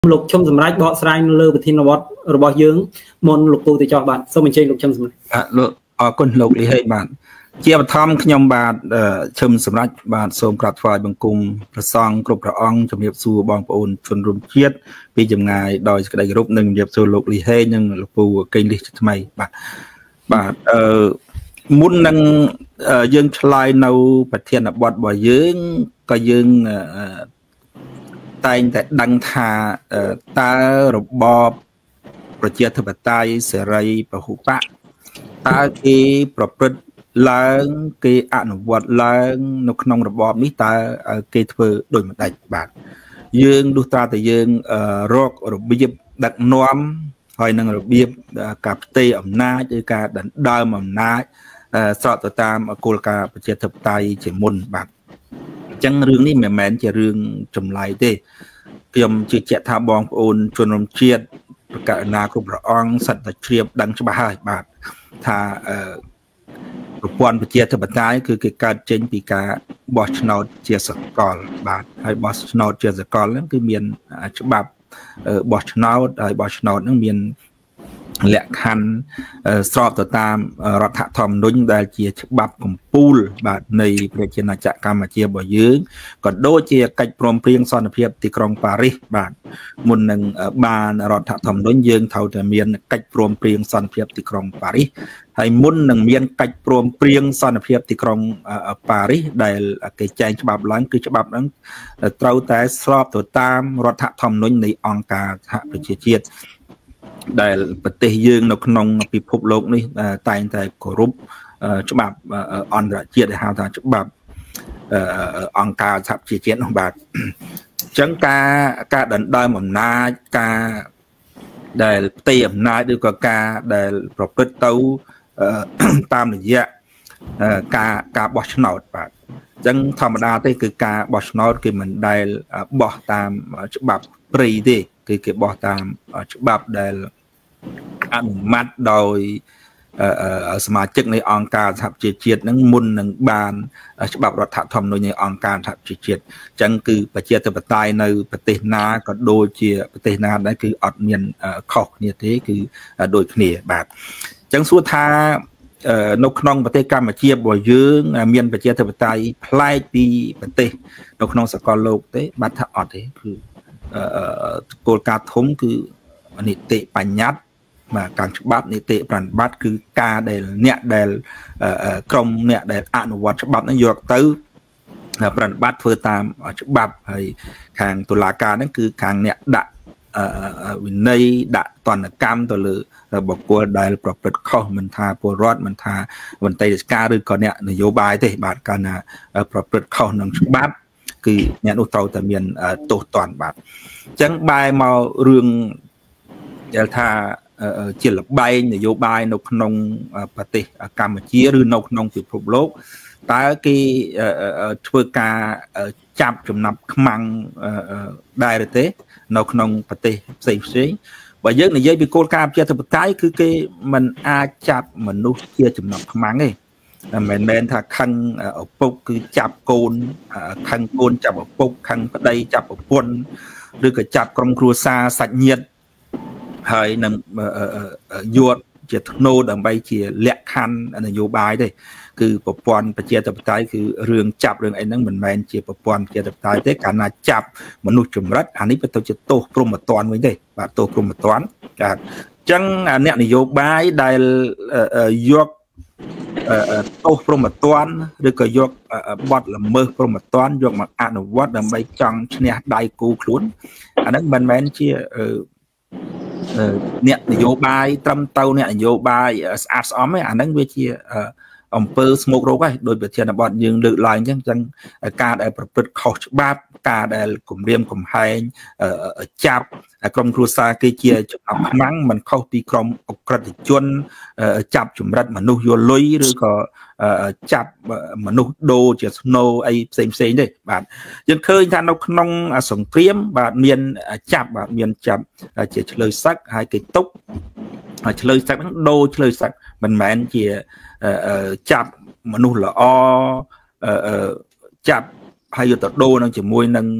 lục trong sầm rách bọ sài lơ bật thiên nó bọt rồi bọ dướng môn lục tu thì cho bạn xong mình chơi lục trong sầm lục con lục đi hay bạn chia bát thom nhom bạt châm sầm rách bạt sômกราบถวายบังคมพระซองกรบพระองค์จำเรียบสู่บองปอนชนรวมเชียดปีจำงายโดยกระไดรูปหนึ่งเรียบสู่ลกลีเฮยังลกปูเก่งลิทำไมบาดมุนนังยังชลายเนาประเทศบอดบ่อยยังก็ยังแต่แต่ดังทาตาระบอบประเทศธรรมไตยเสรีประหุปะตากีประพฤติล้างกีอนุวัตล้างนกนองระบอบนี้ตากีเถื่อโดยมันได้บาดยืงดูตาแต่ยืงโรคระเบียบดักน้อมหอยนังระเบียบกับเตะอำนาจด้วยการดันดามอำนาจสอดตามโกลกาประเทศธรรมไตยเจมุนบาดจังเรื่องนี้แม่นจะเรื่องจำไรเด้เกี่ยมจิตเจตาบองโอนชนรมเชียดประกาศนาครบระองสัตว์เชียบดังฉบับบาดถ้าประปวนประเทศธรรมไตยคือการเจนปีกาบอชนอตเจียสกอลบาดให้บอชนอตเจียสกอลนั่นคือเมียนฉบับบอชนอตให้บอชนอตนั่นเมียนแหลกคันสอบต่อตามรัฐธรรมนุ่งได้เจียฉบับของปูลบาดในประเทศนาจักรกรรมเจียบ่ยืงก็โดยเจียกัดพรมเปรียงสอนเพียบที่กรุงปารีสบาดมุนหนึ่งบานรัฐธรรมนุ่งยืงเท่าแต่เมียนกัดพรมเปรียงสอนเพียบที่กรุงปารีสให้มุนหนึ่งเมียนกัดพรมเปรียงสอนเพียบที่กรุงปารีสได้เกิดแจงฉบับหลังคือฉบับนั้นเท่าแต่สอบต่อตามรัฐธรรมนุ่งในองค์การสหประชาชาติได้ประเทศยืงนกนงปีพบโลกนี่ตายแต่กรุบฉบับอันระเจียดหาทางฉบับองค์การสหประชาชาติของบาทจังการดันได้หม่อมนาการได้เตรียมนาด้วยกับการได้ประพฤติตัวตามระยะการบอชนอตบาทจังธรรมดาที่คือการบอชนอตคือมันได้บอตามฉบับปรีดีคือเก็บบอตามฉบับได้อนุมัติโดยสมาชิกในองค์การสหประชาชาตินั้นมุนหนึ่งบานฉบับรัฐธรรมนูญในองค์การสหประชาชาติจังคือประชาธิปไตยในประเทศนาก็โดยเฉพาะประเทศนาได้คืออดเมียนขอกเนี่ยที่คือโดยเนี่ยแบบจังสุดท้ายนกนองประเทศกัมพูชาบ่ยืงเมียนประชาธิปไตยพลายปีประเทศนกนองสกอลโลกเต้บัตรอดเต้คือโกลกาทมคือนิติปัญญามาการฉบับนิติปฏิบัติคือการเดลเนี่ยเดลกรมเนี่ยเดลอนุวัตฉบับนั้นยกตื้อปฏิบัติเพื่อตามฉบับให้ทางตุลาการนั่นคือทางเนี่ยดะวินัยดะตอนกรรมตัวเลยบอกว่าได้ประพฤติข้อมันทาปวดรอดมันทาวันไตการหรือก่อนเนี่ยนโยบายที่บาทการประพฤติข้อหนึ่งฉบับคือเนี่ยอุตสาหแต่เมียนตัวตอนบาทจังใบมาเรื่องเดี๋ยวถ้าเจริญใบนโยบายนกนงปฏิกรรมเชี่ยหรือนกนงติดพบโลกแต่กี่ช่วยการจับจุ่มนับขมังได้หรือเต้นกนงปฏิเสพสิว่าเยอะในเยอะเป็นโกลกาเชี่ยถึงปฏิคือกี่มันอาจับมนุษย์เชี่ยจุ่มนับขมังไงแมนถ้าคังปุกคือจับโกนคังโกนจับปุกคังปฏิจับปนหรือก็จับกรมครัวซาสัญญ์ให้นำยวดเจตโนดังใบเชียเละคันนโยบายได้คือปปอนประเทศไทยคือเรื่องจับเรื่องไอ้นั่งเหมือนแมนเชียปปอนประเทศไทยแต่การจับมนุษย์จุ่มรัฐอันนี้เป็นตัวจะโตกรมตอนไว้ได้แบบโตกรมตอนจากจังเนี่ยนโยบายได้ยกโตกรมตอนหรือก็ยกบอดละเมอกรมตอนยกมาอนุวัตดังใบจังเนี่ยได้กูคลุ้นอันนั้นแมนเชียเนี่ยนโยบายตรำเตาเนี่ยนโยบายอาร์ตออมอันนั้นเวทีอำเภอสมุทรโรไกโดยประเทศนบอนยังเลือกลายจังการได้ประพฤติข้อฉบับการได้กลุ่มเรียมกลุ่มไฮจับกรมครูซาเกจีจุดนับมั้งมันเข้าปีกรมอกระดิจวนจับจุ่มรัฐมนุษย์โยลุยหรือก็จับมนุษย์โดเจสโนไอเซนได้บาดยังเคยทานนกนงสงเตรียมบาดเมียนจับบาดเมียนจับเฉลยซักหายกิตุกเฉลยซักทั้งโดเฉลยซักมันแมนเจียจับมนุษย์ละจับให้อยู่ต่อโดนั่งจะมวยนั่ง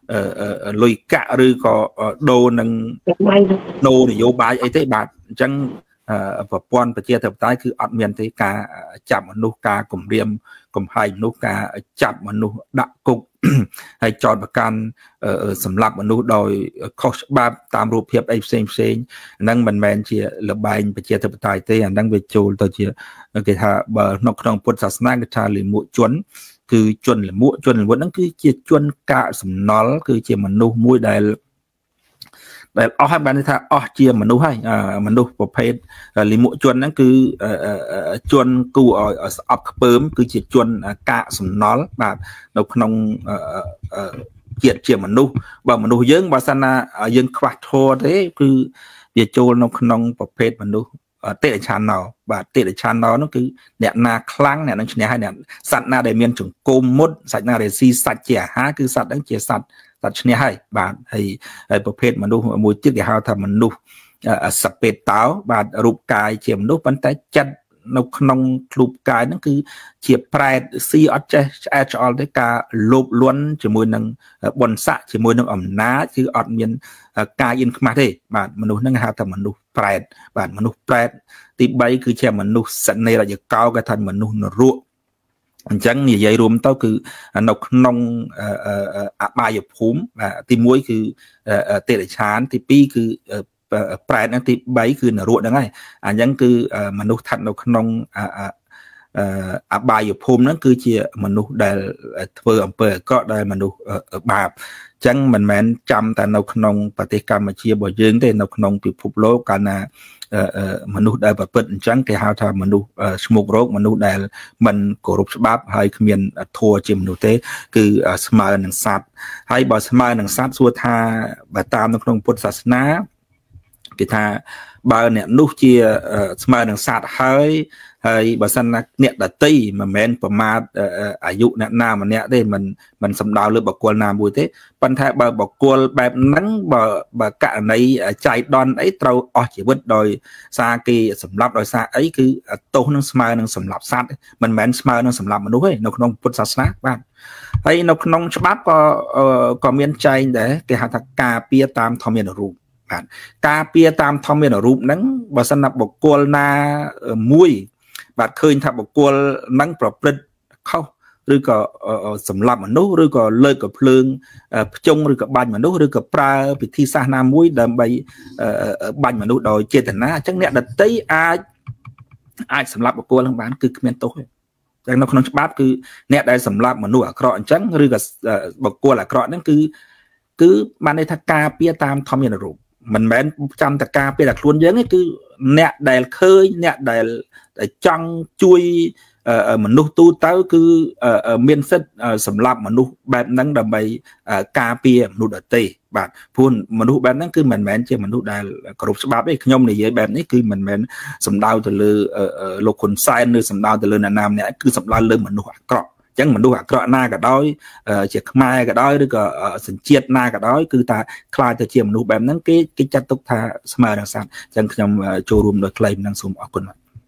លុយកាក់ឬក៏ដូរនឹងដូរនយោបាយអីទេបាទអញ្ចឹងប្រព័ន្ធប្រជាធិបតេយ្យគឺអត់មានទេការចាប់មនុស្សការគំរាមកំហែងមនុស្សការចាប់មនុស្សដាក់គុកហើយចោទប្រកាន់សម្លាប់មនុស្សដោយខុសច្បាប់តាមរូបភាពអីផ្សេងហ្នឹងមិនមែនជាលបែងប្រជាធិបតេយ្យទេអាហ្នឹងវាចូលទៅជាគេថាបើក្នុងពុទ្ធសាសនាគេថាលិមួកជនគឺជនលិមួកហ្នឹងគឺជាជនកាកសំណល់គឺជាមនុស្សមួយដែលអស់ហើយបានថាអស់ជាមនុស្សហើយមនុស្សប្រភេទលិមួកជនហ្នឹងគឺជនគួរឲ្យស្អប់ខ្ពើមគឺជាជនកាកសំណល់បាទនៅក្នុងជាតិជាមនុស្សបើមនុស្សយើងបើសិនណាយើងខ្វះធម៌ទេគឺវាចូលនៅក្នុងប្រភេទមនុស្សតិរិឆានណោបាទតិរិឆានណោនោះគឺអ្នកណាខ្លាំងអ្នកនឹងឈ្នះហើយអ្នកសត្វណាដែលមានចង្គមមុតសាច់ណាដែលស៊ីសាច់ជាអាហារគឺសត្វហ្នឹងជាសត្វឈ្នះហើយបាទហើយប្រភេទមនុស្សមួយទៀតគេហៅថាមនុស្សសពេតតោបាទរូបកាយជាមនុស្សប៉ុន្តែចិត្តនៅក្នុងរូបកាយហ្នឹងគឺជាប្រែតស៊ីអត់ចេះឆ្អែតឆ្អល់ទេការលោភលន់ជាមួយនឹងបុណ្យស័ក្តិជាមួយនឹងអំណាចគឺអត់មានកាយអ៊ិនខ្មាស់ទេបាទមនុស្សហ្នឹងហៅថាមនុស្សប្រែតបាទមនុស្សប្រែតទី3គឺជាមនុស្សសនេរយកោគេថាមនុស្សនរកអញ្ចឹងនិយាយរួមទៅគឺនៅក្នុងអបាយភូមិទី1គឺតិរិឆានទី2គឺប្រែតហ្នឹងទី3គឺនរកហ្នឹងហើយអញ្ចឹងគឺមនុស្សស្ថិតនៅក្នុងអបាយភូមិហ្នឹងគឺជាមនុស្សដែលធ្វើអំពើអាក្រក់ដែលមនុស្សបាបអញ្ចឹងមិនមែនចាំតែនៅក្នុងប្រទេសកម្ពុជារបស់យើងទេនៅក្នុងពិភពលោកកាលណាមនុស្សដែលប្រព្រឹត្តអញ្ចឹងគេហៅថាមនុស្សឈ្មោករោគមនុស្សដែលមិនគោរពច្បាប់ហើយគ្មានធម៌ជាមនុស្សទេគឺស្មើនឹងសត្វហើយបើស្មើនឹងសត្វសួរថាបើតាមនៅក្នុងពុទ្ធសាសនាគេថាបើអ្នកនោះជាស្មើនឹងសត្វហើយបើសិនណាអ្នកដតីមិនមែនប្រមាថអាយុអ្នកណាម្នាក់ទេមិនសំដៅលើបុគ្គលណាមួយទេប៉ុន្តែបើបុគ្គលបែបហ្នឹងបើករណីចៃដន្យអីត្រូវអស់ជីវិតដោយសារគេសម្លាប់ដោយសារអីគឺទោសនឹងស្មើនឹងសម្លាប់សត្វមិនមែនស្មើនឹងសម្លាប់មនុស្សទេនៅក្នុងពុទ្ធសាសនាបាទហើយនៅក្នុងច្បាប់ក៏មានចែងដែរគេហៅថាការពារតាមធម្មមានរូបបាទការពារតាមធម្មមានរូបហ្នឹងបើសិនណាបុគ្គលណាមួយបាទឃើញថាបុគ្គលហ្នឹងប្រព្រឹត្តខុសឬក៏សម្លាប់មនុស្សឬក៏លើកកំភ្លើងភ្ជង់ឬក៏បាញ់មនុស្សឬក៏ប្រើពិធីសាសនាមួយដើម្បីបាញ់មនុស្សដោយចេតនាអញ្ចឹងអ្នកដតីអាចសម្លាប់បុគ្គលហ្នឹងបានគឺគ្មានទោសទេតែនៅក្នុងច្បាប់គឺអ្នកដែលសម្លាប់មនុស្សអាក្រក់អញ្ចឹងឬក៏បុគ្គលអាក្រក់ហ្នឹងគឺបានន័យថាការពារតាមធម្មមានរូបមិនមែនចាំតែការពារតែខ្លួនយើងទេគឺអ្នកដែលឃើញអ្នកដែលចង់ជួយមនុស្សទូទៅគឺមានសិទ្ធិសម្លាប់មនុស្សបែបហ្នឹងដើម្បីការពារមនុស្សដទៃបាទព្រោះមនុស្សបែបហ្នឹងគឺមិនមែនជាមនុស្សដែលគោរពច្បាប់ទេខ្ញុំនិយាយបែបនេះគឺមិនមែនសំដៅទៅលើលោកហ៊ុនសែនឬសំដៅទៅលើអ្នកណាម្នាក់គឺសំដៅលើមនុស្សអាក្រក់អញ្ចឹងមនុស្សអាក្រក់ណាក៏ដោយជាខ្មែរក៏ដោយឬក៏សញ្ជាតិណាក៏ដោយគឺថាខ្លាចទៅជាមនុស្សបែបហ្នឹងគេចាត់ទុកថាស្មើនឹងសត្វអញ្ចឹងខ្ញុំចូលរួមដោយ claim នឹងសូមអរគុណ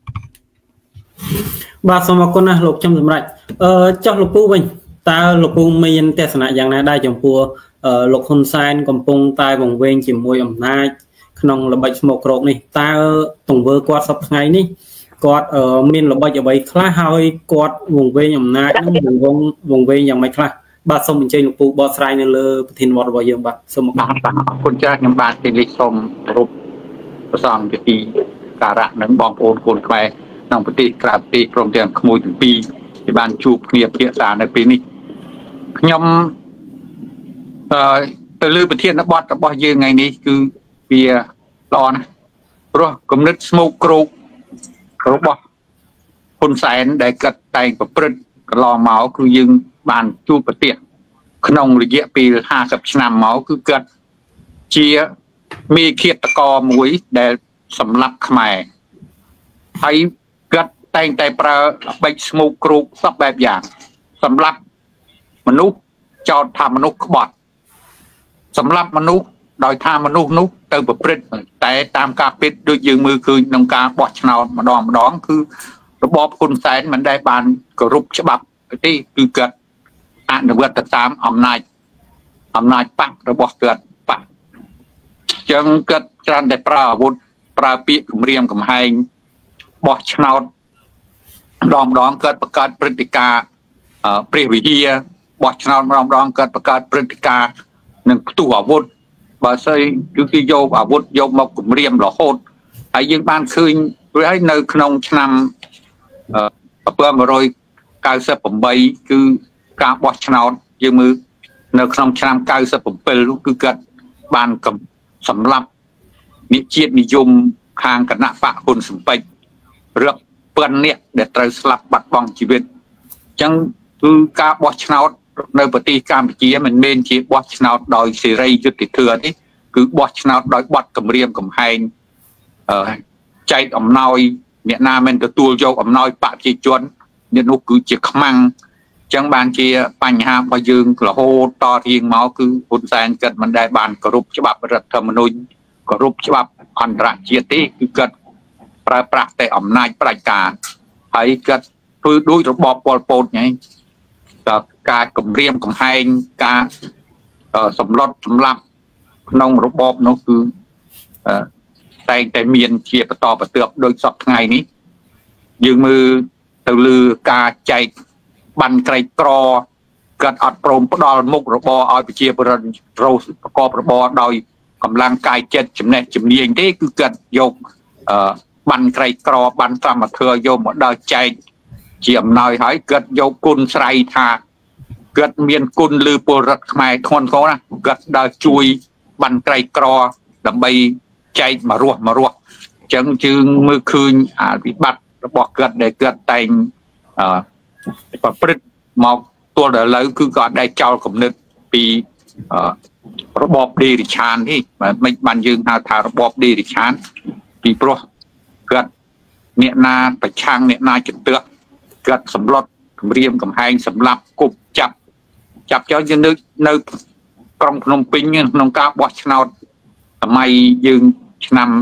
បាទសូមអរគុណណាស់លោកខ្ញុំសម្រាប់ចុះលោកពូវិញតើលោកពូមានទស្សនៈយ៉ាងណាដែរចំពោះលោកហ៊ុនសែនកំពុងតែវង្វេងជាមួយអំណាចក្នុងល្បិចស្មោកគ្រោកនេះតើទង្វើគាត់សពថ្ងៃនេះគាត់មានល្បិចអ្វីខ្លះហើយគាត់វង្វេងអំណាចនឹងវង្វេងយ៉ាងម៉េចខ្លះបាទសូមអញ្ជើញលោកពូបកស្រាយនៅលើប្រធានវត្តរបស់យើងបាទសូមអរគុណចាស់ខ្ញុំបាទទីនេះសូមរូបប្រសងពិធីការៈនឹងបងប្អូនកូនខ្មែរក្នុងប្រទេសក្រៅប្រទេសព្រមទាំងក្មួយទាំងពីរដែលបានជួបគ្នាភាសានៅពេលនេះខ្ញុំទៅលើប្រធានបទរបស់យើងថ្ងៃនេះគឺវាល្អណាស់ព្រោះគំនិតស្មោកគ្រោករបស់ហ៊ុនសែនដែលកាត់តែងប្រព្រឹត្តកន្លងមកគឺយើងបានជួបប្រទេសក្នុងរយៈពេល50ឆ្នាំមកគឺគាត់ជាមេឃាតករមួយដែលសម្លាប់ខ្មែរហើយគាត់តែងតែប្រើល្បិចស្មោកគ្រោកសពបែបយ៉ាងសម្លាប់មនុស្សចោទថាមនុស្សក្បត់សម្លាប់មនុស្សដោយថាមនុស្សនោះទៅប្រព្រឹត្តតែតាមការពិតដូចយើងមើលឃើញក្នុងការបោះឆ្នោតម្ដងគឺរបបហ៊ុនសែនមិនដែលបានគោរពច្បាប់ទេគឺគាត់អនុវត្តតាមអំណាចអំណាចបករបស់គាត់បកចឹងគាត់ច្រើនតែប្រើអាវុធប្រើពាក្យគម្រាមកំហែងបោះឆ្នោតម្ដងគាត់បង្កើតព្រឹត្តិការណ៍ព្រះវិហារបោះឆ្នោតម្ដងគាត់បង្កើតព្រឹត្តិការណ៍នឹងផ្ទុះអាវុធបើស្អីគឺគេយកអាវុធយកមកគម្រាមរហូតហើយយើងបានឃើញព្រោះហើយនៅក្នុងឆ្នាំ1998គឺការបោះឆ្នោតយើងមើលនៅក្នុងឆ្នាំ97គឺគាត់បានសម្លាប់និជាតិនិយមខាងគណៈបកហ៊ុនស៊ិនប៉ិចរាប់ពាន់នាក់ដែលត្រូវស្លាប់បាត់បង់ជីវិតអញ្ចឹងគឺការបោះឆ្នោតនៅប្រទេសកម្ពុជាមិនមែនជាបោះឆ្នោតដោយសេរីយុត្តិធម៌ទេគឺបោះឆ្នោតដោយបទគម្រាមកំហែងចែកអំណោយអ្នកណាមិនទទួលយកអំណោយបកប្រជាជននេះនោះគឺជាខ្មាំងអញ្ចឹងបានជាបញ្ហារបស់យើងរហូតតរៀងមកគឺហ៊ុនសែនគាត់មិនដែលបានគោរពច្បាប់រដ្ឋធម្មនុញ្ញគោរពច្បាប់អន្តរជាតិទេគឺគាត់ប្រើប្រាស់តែអំណាចផ្ដាច់ការហើយគាត់ធ្វើដូចរបបប៉ុលពតហ្នឹងការគម្រាមកំហែងការសម្លុតសម្លាប់ក្នុងរបបនោះគឺតែងតែមានជាបន្តបន្ទាប់ដោយសពថ្ងៃនេះយើងមើលទៅលើការចែកបានក្រីក្រគាត់អត់ព្រមផ្ដល់មុខរបរឲ្យប្រជាពលរដ្ឋប្រកបរបរដោយកម្លាំងកាយចិត្តចំណេះជំនាញទេគឺគាត់យកបានក្រីក្របានកម្មធម៌យកមកដល់ចែកជាអំណោយហើយគាត់យកគុណស្រ័យថាគាត់មានគុណលើពលរដ្ឋខ្មែរធ្ងន់ធ្ងរណាគាត់ដល់ជួយបានក្រីក្រដើម្បីចែកមករស់អញ្ចឹងជើងមើលឃើញអាវិបត្តិរបស់គាត់ដែលគាត់តែងប្រព្រឹត្តមកទល់ដល់ឥឡូវគឺគាត់ដែលចោលគំនិតពីរបបដេរិឆាននេះមិនបានយើងហៅថារបបដេរិឆានពីព្រោះគាត់អ្នកណាប្រឆាំងអ្នកណាជំទាស់គាត់សម្លុតគម្រាមកំហែងសម្លាប់គប់ចាប់ចោលយើងនៅក្រុងភ្នំពេញក្នុងការបោះឆ្នោតសម័យយើងឆ្នាំ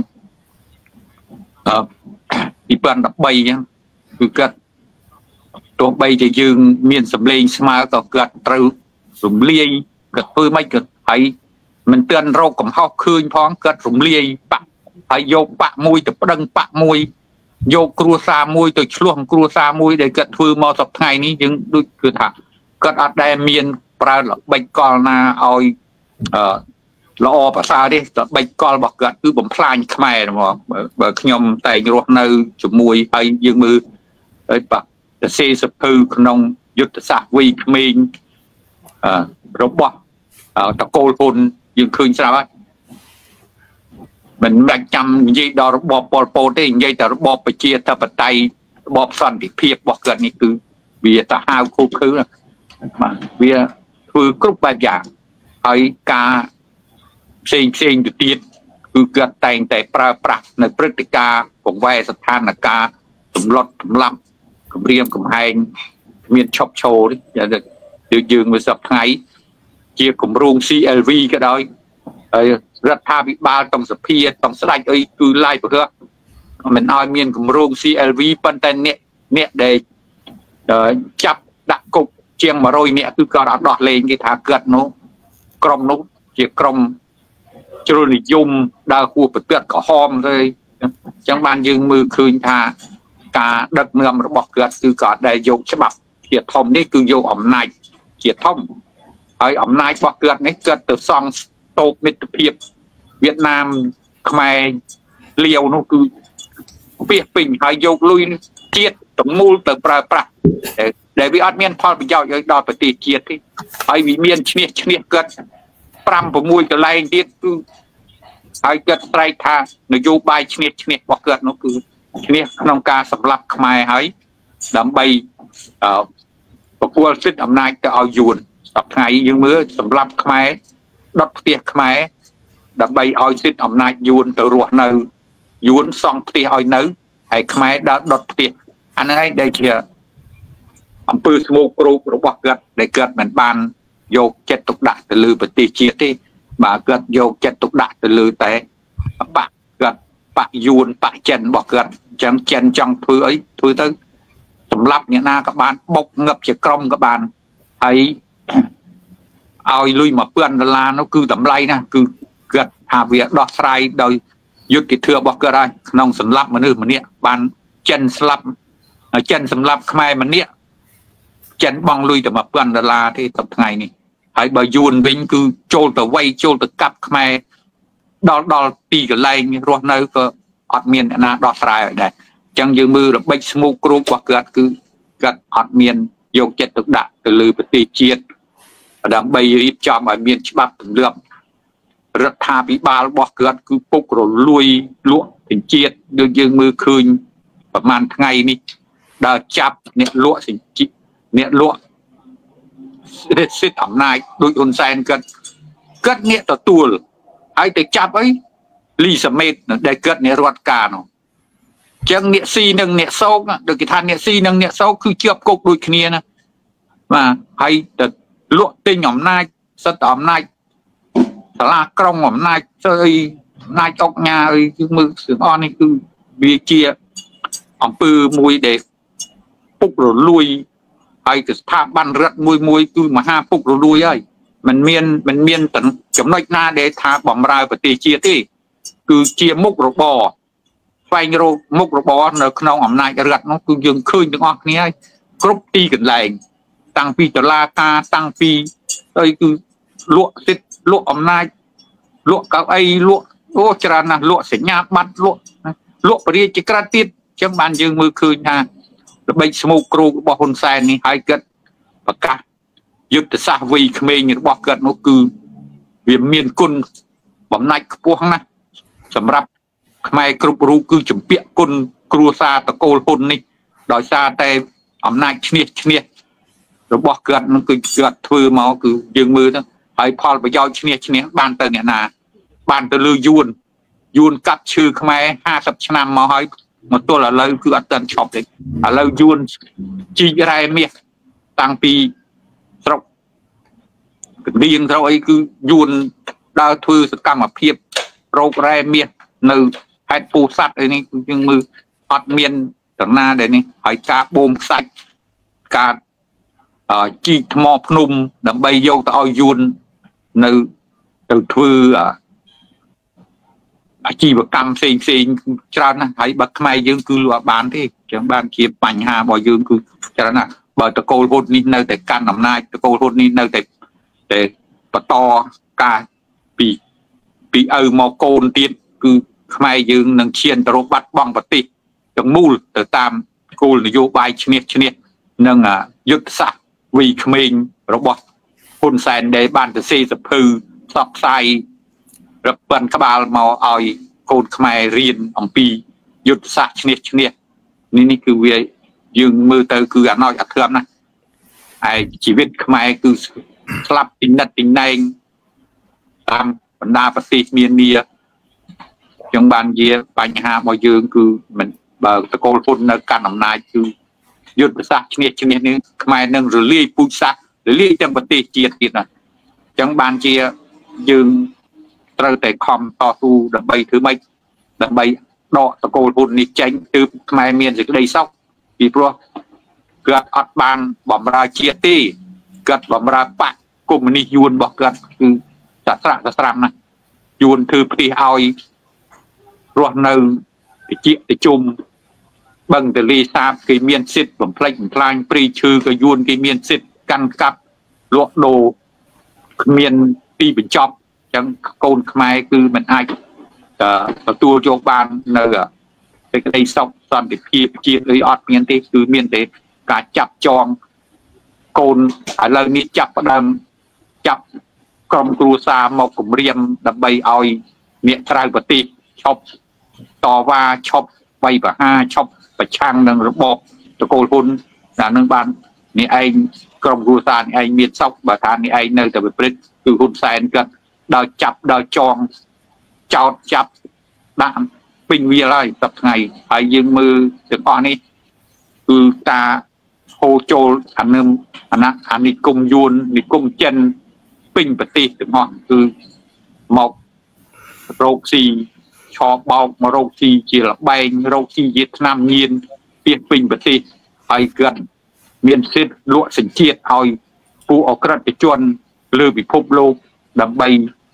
2013ចឹងគឺគាត់ទោះបីជាយើងមានសម្លេងស្មើក៏គាត់ត្រូវរំលាយគាត់ធ្វើមិនគាត់ហើយមិនទាន់រកកំហុសឃើញផងគាត់រំលាយបកហើយយកបកមួយទៅប្តឹងបកមួយយកគ្រួសារមួយទៅឆ្លោះគ្រួសារមួយដែលគាត់ធ្វើមកសប្តាហ៍នេះយើងដូចគឺថាគាត់អត់ដែលមានប្រើល្បិចកលណាឲ្យល្អប្រសើរទេល្បិចកលរបស់គាត់គឺបំផ្លាញខ្មែរហ្មងបើខ្ញុំតែងរស់នៅជាមួយហើយយើងមើលហើយបាក់ទៅសេសភៅក្នុងយុទ្ធសាស្ត្រវ័យក្មេងរបស់តកូលហ៊ុនយើងឃើញស្រាប់ហើយមិនបាច់ចាំនិយាយដល់របបប៉ុលពតទេនិយាយតែរបបប្រជាធិបតេយ្យរបបសន្តិភាពរបស់គាត់នេះគឺវាទៅហៅគូខឺបាទវាធ្វើគ្រប់បែបយ៉ាងហើយការផ្សេងទៅទៀតគឺគាត់តែងតែប្រើប្រាស់នៅព្រឹត្តិការណ៍ពង្វែស្ថានភាពសម្លុតសម្លាប់គម្រាមកំហែងមានឈប់ឈរទេយើងមើលសប្តាហ៍ជាគម្រោង CLV ក៏ដោយហើយរដ្ឋាភិបាលต้องសភាต้องស្ដេចអីគឺឡាយព្រោះមិនឲ្យមានគម្រោង CLV ប៉ុន្តែអ្នកដែលចាប់ដាក់គុកជាង100នាក់គឺគាត់អត់ដោះលែងគេថាគាត់នោះក្រុមនោះជាក្រុមជ្រុលនិយមដើរគួរប្រតិបត្តិក្រហមទៅអញ្ចឹងបានយើងមើលឃើញថាការដឹកនាំរបស់គាត់គឺគាត់ដែលយកច្បាប់ជាធំនេះគឺយកអំណាចជាធំហើយអំណាចរបស់គាត់នេះគាត់ទៅសង់តូបមិត្តភាពវៀតណាមខ្មែរលាវនោះគឺពាសពេញហើយយកលុយជាតិទាំងមូលទៅប្រើប្រាស់ដែលវាអត់មានផលប្រយោជន៍ឲ្យដល់ប្រទេសជាតិទេហើយវាមានឈ្នះគាត់5-6កន្លែងទៀតគឺហើយគាត់ស្រែកថានយោបាយឈ្នះរបស់គាត់នោះគឺឈ្នះក្នុងការសម្លាប់ខ្មែរហើយដើម្បីប្រគល់សិទ្ធិអំណាចទៅឲ្យយួនសប្តាហ៍យើងមើលសម្លាប់ខ្មែរដុតផ្ទះខ្មែរដើម្បីឲ្យសិទ្ធិអំណាចយួនទៅរស់នៅយួនសង់ផ្ទះឲ្យនៅហើយខ្មែរដើរដុតផ្ទះអាហ្នឹងឯងដែលជាអំពើស្មោកគ្រោករបស់គាត់ដែលគាត់មិនបានយកចិត្តទុកដាក់ទៅលើប្រទេសជាតិទេបើគាត់យកចិត្តទុកដាក់ទៅលើតែបកគាត់បកយួនបកចិនរបស់គាត់អញ្ចឹងចិនចង់ធ្វើអីធ្វើទៅសម្រាប់អ្នកណាក៏បានបុកងឹបជាក្រុមក៏បានហើយឲ្យលុយ$1000នោះគឺតម្លៃណាគឺគាត់ថាវាដោះស្រាយដោយយុទ្ធធម៌របស់គាត់ហើយក្នុងសម្លាប់មនុស្សម្នាក់បានចិនស្លាប់ចិនសម្លាប់ខ្មែរម្នាក់ចិនបងលុយតែ$1000ទេទៅថ្ងៃនេះហើយបើយួនវិញគឺចូលទៅវៃចូលទៅកាប់ខ្មែរដល់ទីកន្លែងរស់នៅក៏អត់មានអ្នកណាដោះស្រាយឲ្យដែរអញ្ចឹងយើងមើលល្បិចស្មូកគ្រូរបស់គាត់គឺគាត់អត់មានយកចិត្តទុកដាក់ទៅលើប្រទេសជាតិដើម្បីរៀបចំឲ្យមានច្បាប់ទម្លាប់រដ្ឋាភិបាលរបស់គាត់គឺពុករលួយលក់ទាំងជាតិដូចយើងមើលឃើញប្រហែលថ្ងៃនេះដើរចាប់អ្នកលក់អ្នកលក់សិទ្ធិអំណាចដោយហ៊ុនសែនគាត់អ្នកទទួលហើយទៅចាប់អីលីសាមេតដែលគាត់អ្នករដ្ឋការនោះអញ្ចឹងអ្នកស៊ីនិងអ្នកសោកដូចគេថាអ្នកស៊ីនិងអ្នកសោកគឺជាប់គុកដូចគ្នាណាបាទហើយទៅលក់ទិញអំណាចសិទ្ធិអំណាចសាលាក្រុងអំណាចស្អីអំណាចអុកញ៉ាអីគឺមើលទាំងអស់នេះគឺវាជាអំពើមួយដែលពុករលួយហើយស្ថាប័នរដ្ឋមួយគឺមហាពុករលួយហើយมันមានចំណុចណាដែលថាបំរើប្រទេសជាតិទេគឺជាមុខរបរស្វែងរកមុខរបរនៅក្នុងអំណាចរដ្ឋនោះគឺយើងឃើញទាំងអស់គ្នាហើយគ្រប់ទីកន្លែងតាំងពីតុលាការតាំងពីអីគឺលក់សិទ្ធិលក់អំណាចលក់កៅអីលក់អូច្រើនណាស់លក់សញ្ញាបត្រលក់បរិយាជាក្រាត់ទៀតអញ្ចឹងបានយើងមើលឃើញថាល្បិចស្មោកគ្រូរបស់ហ៊ុនសែននេះហើយគាត់ប្រកាសយុទ្ធសាស្ត្រវ័យក្មេងរបស់គាត់នោះគឺវាមានគុណបំណាច់ខ្ពស់ណាស់សម្រាប់ខ្មែរគ្រប់រូបគឺជំពាក់គុណគ្រួសារតកូលហ៊ុននេះដោយសារតែអំណាចឈ្នះរបស់គាត់នឹងគឺគាត់ធ្វើមកគឺយើងមើលទៅហើយផលប្រយោជន៍ឈ្នះបានទៅអ្នកណាបានទៅលើយួនកាត់ឈើខ្មែរ50ឆ្នាំមកហើយមកទល់ឥឡូវគឺអត់ទាន់ឈប់ទេឥឡូវយួនជីករ៉ែមាសតាំងពីស្រុកកណ្ដៀងស្រុកអីគឺយួនដើរធ្វើសកម្មភាពរោគរ៉ែមាសនៅខេត្តពោធិ៍សាត់អីនេះគឺយើងមើលអត់មានទាំងណាដែលនេះហើយការបូមខ្សាច់ការជីកថ្មភ្នំដើម្បីយកទៅឲ្យយួននៅទៅធ្វើអាជីវកម្មផ្សេងច្រើនណាស់ហើយបើខ្មែរយើងគឺលក់បានទេអញ្ចឹងបានជាបញ្ហារបស់យើងគឺច្រើនណាស់បើតកូលហ៊ុននេះនៅតែកាន់អំណាចតកូលហ៊ុននេះនៅតែបន្តការពីឪមកកូនទៀតគឺខ្មែរយើងនឹងឈានទៅរកបាត់បង់ប្រទេសទាំងមូលទៅតាមគោលនយោបាយឈ្នះនិងយុទ្ធសាស្ត្រវ័យក្មេងរបស់ហ៊ុនសែនដែលបានទៅសេសភៅផ្សព្វផ្សាយរពន្ធក្បាលមកឲ្យកូនខ្មែររៀនអំពីយុទ្ធសាស្ត្រឈ្នះនេះគឺវាយើងមើលទៅគឺអាណោចអាធឿមណាស់ហើយជីវិតខ្មែរគឺស្លាប់ពីនិតពីណែងតាមបណ្ដាប្រទេសមាននាចឹងបានជាបញ្ហារបស់យើងគឺមិនបើតកូលហ៊ុននៅកាន់អំណាចគឺយុទ្ធសាស្ត្រឈ្នះនេះខ្មែរនឹងរលាយពូជសាសន៍រលាយទាំងប្រទេសជាតិទៀតណាចឹងបានជាយើងត្រូវតែខំតស៊ូដើម្បីធ្វើម៉េចដើម្បីដកតកូលហ៊ុននេះចេញទើបខ្មែរមានសេចក្តីសុខពីព្រោះគាត់អត់បានបំរើជាតិទេគាត់បំរើបកកុម្មុយនីសយួនរបស់គាត់គឺសស្រាំណាស់យួនធ្វើផ្ទះឲ្យរស់នៅតិចជុំបឹងទលេសាបគេមានសិទ្ធិបំផ្លិចបំផ្លាញព្រៃឈើក៏យួនគេមានសិទ្ធិកាន់កាប់លក់ដូរគ្មានទីបញ្ចប់អញ្ចឹងកូនខ្មែរគឺមិនអាចទទួលយកបាននៅសេចក្តីសុខសន្តិភាពជាតិអីអត់មានទេគឺមានតែការចាប់ចងកូនឥឡូវនេះចាប់ផ្ដើមចាប់ក្រុមគ្រួសារមកគម្រាមដើម្បីឲ្យអ្នកក្រៅប្រទេសឈប់តវ៉ាឈប់វាយប្រហារឈប់ប្រឆាំងនឹងរបបតកូលហ៊ុនតែនឹងបាននេះឯងក្រុមគ្រួសារនេះឯងមានសុខបើថានេះឯងនៅតែប្រព្រឹត្តគឺហ៊ុនសែនគាត់ដល់ចាប់ដល់ចងចោតចាប់ដាក់ពេញវាហើយសប្តាហ៍ថ្ងៃហើយយើងមើលទាំងអស់នេះគឺតាហូរចូលអានិគមយួននិគមចិនពេញប្រទេសទាំងអស់គឺមករោគស៊ីឆោបោកមករោគស៊ីជាលបែងរោគស៊ីជាឆ្នាំញៀនពីពេញប្រទេសហើយគាត់មានសិទ្ធិលក់សញ្ជាតិឲ្យពួកអក្រិតជនលើពិភពលោកដើម្បី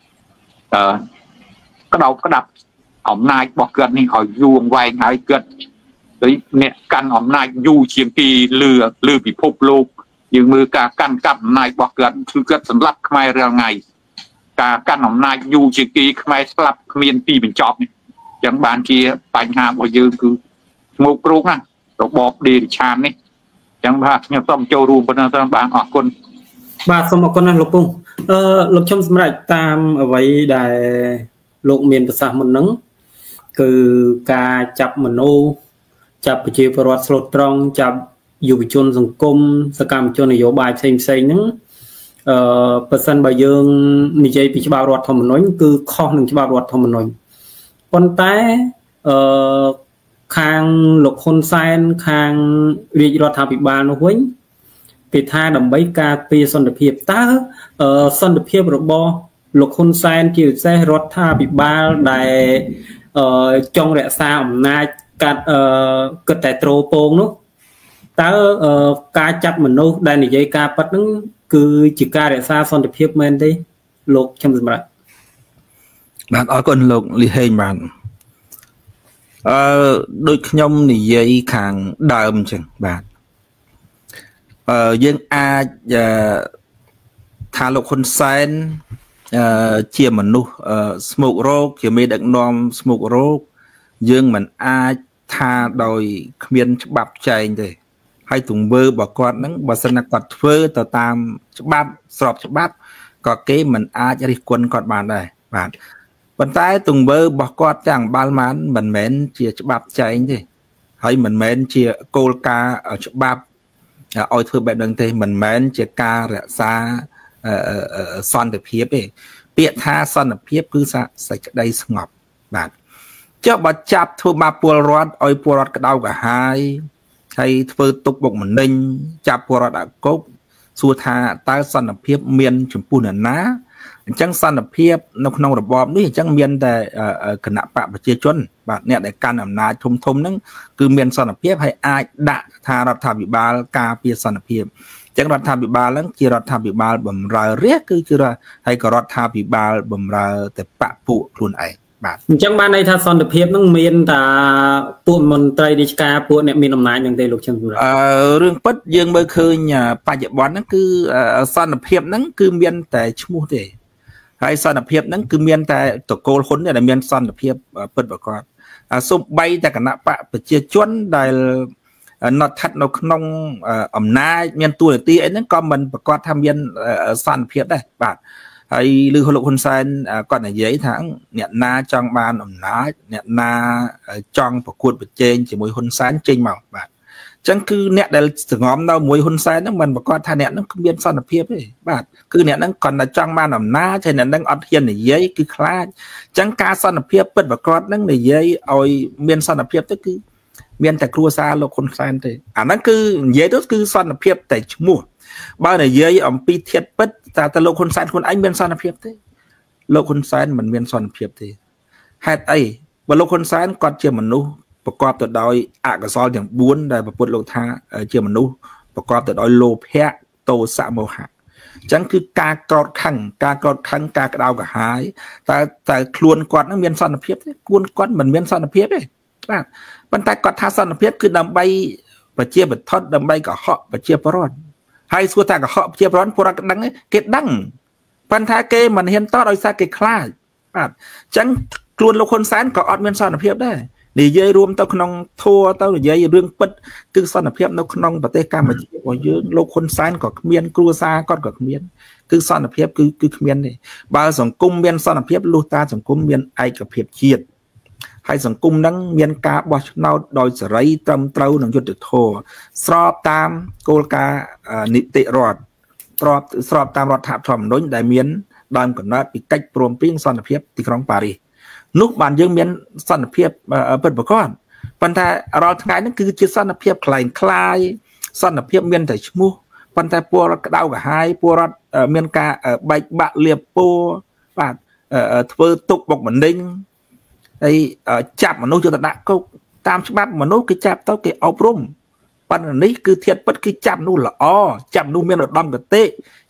ក្តោបក្តាប់អំណាចរបស់គាត់នេះឲ្យយូរអង្វែងហើយគាត់អ្នកកាន់អំណាចយូរជាងពីលើពិភពលោកយើងមើលការកាន់កាប់អំណាចរបស់គាត់គឺគាត់សម្លាប់ខ្មែររាល់ថ្ងៃការកាន់អំណាចយូរជាងគេខ្មែរស្លាប់គ្មានទីបញ្ចប់នេះចឹងបានជាបញ្ហារបស់យើងគឺស្មោកគ្រោកណារបបដេរិឆាននេះចឹងបាទខ្ញុំសូមចូលរួមប៉ុណ្ណឹងទៅបាទអរគុណបាទសូមអរគុណណាស់លោកពងលោកខ្ញុំសម្រាប់តាមអ្វីដែលលោកមានប្រសាសន៍មុនហ្នឹងគឺការចាប់មនុស្សចាប់ប្រជាពលរដ្ឋស្លូតត្រង់ចាប់យុវជនសង្គមសកម្មជននយោបាយផ្សេងហ្នឹងប្រសិនបើយើងនិយាយពីច្បាប់រដ្ឋធម្មនុញ្ញគឺខុសនឹងច្បាប់រដ្ឋធម្មនុញ្ញប៉ុន្តែខាងលោកហ៊ុនសែនខាងរាជរដ្ឋាភិបាលនោះវិញគេថាដើម្បីការពារសន្តិភាពតើសន្តិភាពរបស់លោកហ៊ុនសែនជាពិសេសរដ្ឋាភិបាលដែលចង់រក្សាអំណាចកាត់គិតតែត្រោពងនោះតើការចាប់មនុស្សដែលនិយាយការប៉ັດហ្នឹងគឺជាការរក្សាសន្តិភាពមែនទេលោកខ្ញុំសម្រាប់បាទអរគុណលោកលីហេងបាទដូចខ្ញុំនិយាយខាងដើមអញ្ចឹងបាទយើងអាចថាលោកហ៊ុនសែនជាមនុស្សស្មោករោគជាមេដឹកនាំស្មោករោគយើងមិនអាចថាដោយគ្មានច្បាប់ចែងទេហើយទង្វើរបស់គាត់ហ្នឹងបើសិនណាគាត់ធ្វើទៅតាមច្បាប់ស្របច្បាប់ក៏គេមិនអាចរិះគន់គាត់បានដែរបាទប៉ុន្តែទង្វើរបស់គាត់ទាំងបាល់ម៉ានមិនមែនជាច្បាប់ចែងទេហើយមិនមែនជាគោលការណ៍ច្បាប់ឲ្យធ្វើបែបហ្នឹងទេមិនមែនជាការរក្សាសន្តិភាពទេពាក្យថាសន្តិភាពគឺសេចក្តីស្ងប់បាទចុះបើចាប់ធ្វើបាបពលរដ្ឋឲ្យពលរដ្ឋក្តៅក្រហាយហើយធ្វើទុកបុកម្នេញចាប់ពលរដ្ឋអកុកសួរថាតើសន្តិភាពមានចំពោះនរណាអញ្ចឹងសន្តិភាពនៅក្នុងរបបនេះអញ្ចឹងមានតែគណៈបកប្រជាជនបាទអ្នកដែលកាន់អំណាចធំហ្នឹងគឺមានសន្តិភាពហើយអាចដាក់ថារដ្ឋាភិបាលការពារសន្តិភាពអញ្ចឹងរដ្ឋាភិបាលហ្នឹងជារដ្ឋាភិបាលបម្រើរាជគឺជាហើយក៏រដ្ឋាភិបាលបម្រើតែបកពួកខ្លួនឯងបាទអញ្ចឹងបានន័យថាសន្តិភាពហ្នឹងមានតែពួកមន្ត្រីរាជការពួកអ្នកមានអំណាចហ្នឹងទេលោកខ្ញុំសម្រាប់រឿងពិតយើងមើលឃើញបច្ចុប្បន្នហ្នឹងគឺសន្តិភាពហ្នឹងគឺមានតែឈ្មោះទេហើយសន្តិភាពហ្នឹងគឺមានតែតកូលហ៊ុនដែលមានសន្តិភាពពិតប្រាកដសូម្បីតែគណៈបកប្រជាជនដែលណត់ថាត់នៅក្នុងអំណាចមានតួនាទីអីហ្នឹងក៏មិនប្រកាសថាមានសន្តិភាពដែរបាទហើយឮលោកហ៊ុនសែនគាត់និយាយថាអ្នកណាចង់បានអំណាចអ្នកណាចង់ប្រកួតប្រជែងជាមួយហ៊ុនសែនចេញមកបាទអញ្ចឹងគឺអ្នកដែលសង្ងំនៅមួយហ៊ុនសែនហ្នឹងមិនប្រកាសថាអ្នកហ្នឹងគ្មានសន្តិភាពទេបាទគឺអ្នកហ្នឹងគាត់តែចង់បានអំណាចហើយអ្នកហ្នឹងអត់ហ៊ាននិយាយគឺខ្លាចអញ្ចឹងការសន្តិភាពពិតប្រកបហ្នឹងនិយាយឲ្យមានសន្តិភាពទៅគឺមានតែគ្រួសារលោកហ៊ុនសែនទេអាហ្នឹងគឺនិយាយទៅគឺសន្តិភាពតែឈ្មោះបើនិយាយអំពីធាតុពិតតើលោកហ៊ុនសែនខ្លួនឯងមានសន្តិភាពទេលោកហ៊ុនសែនមិនមានសន្តិភាពទេហេតុអីបើលោកហ៊ុនសែនគាត់ជាមនុស្សប្រកបទៅដោយអកុសលទាំង4ដែលពុទ្ធលោកថាជាមនុស្សប្រកបទៅដោយលោភៈទោសៈមោហៈអញ្ចឹងគឺការក្រោតខឹងការក្តៅក្រហាយតែខ្លួនគាត់នឹងមានសន្តិភាពទេខ្លួនគាត់មិនមានសន្តិភាពទេបាទប៉ុន្តែគាត់ថាសន្តិភាពគឺដើម្បីប្រជាបទដើម្បីកុហកប្រជាពលរដ្ឋហើយសួរថាកុហកប្រជាពលរដ្ឋពលរដ្ឋដឹងគេដឹងប៉ុន្តែគេមិនហ៊ានតដោយសារគេខ្លាចបាទអញ្ចឹងខ្លួនលោកហ៊ុនសែនក៏អត់មានសន្តិភាពដែរនិយាយរួមទៅក្នុងធัวទៅនិយាយរឿងពិតគឺសន្តិភាពនៅក្នុងប្រទេសកម្ពុជារបស់យើងលោកហ៊ុនសែនក៏គ្មានគ្រួសារគាត់ក៏គ្មានគឺសន្តិភាពគឺគ្មានទេបើសង្គមមានសន្តិភាពលុះតាសង្គមមានឯកភាពជាតិហើយសង្គមហ្នឹងមានការបោះឆ្នោតដោយសេរីត្រឹមត្រូវនិងយុត្តិធម៌ស្របតាមគោលការណ៍នីតិរដ្ឋស្របតាមរដ្ឋធម្មនុញ្ញដែលមានដើមកំណើតពីកិច្ចព្រមព្រៀងសន្តិភាពទីក្រុងប៉ារីសនោះបានយើងមានសន្តិភាពពិតប្រាកដប៉ុន្តែរាល់ថ្ងៃហ្នឹងគឺជាសន្តិភាពคล้ายសន្តិភាពមានតែឈ្មោះប៉ុន្តែពលរដ្ឋក្តៅក្រហាយពលរដ្ឋមានការបែកបាក់លៀបពោបាទធ្វើទុកបុកម្នេញហើយចាប់មនុស្សយកទៅដាក់គុកតាមច្បាប់មនុស្សគេចាប់ទៅគេអប់រំប៉ុន្តែនេះគឺធាតុពិតគឺចាប់មនុស្សល្អចាប់មនុស្សមានឧត្តមគតិ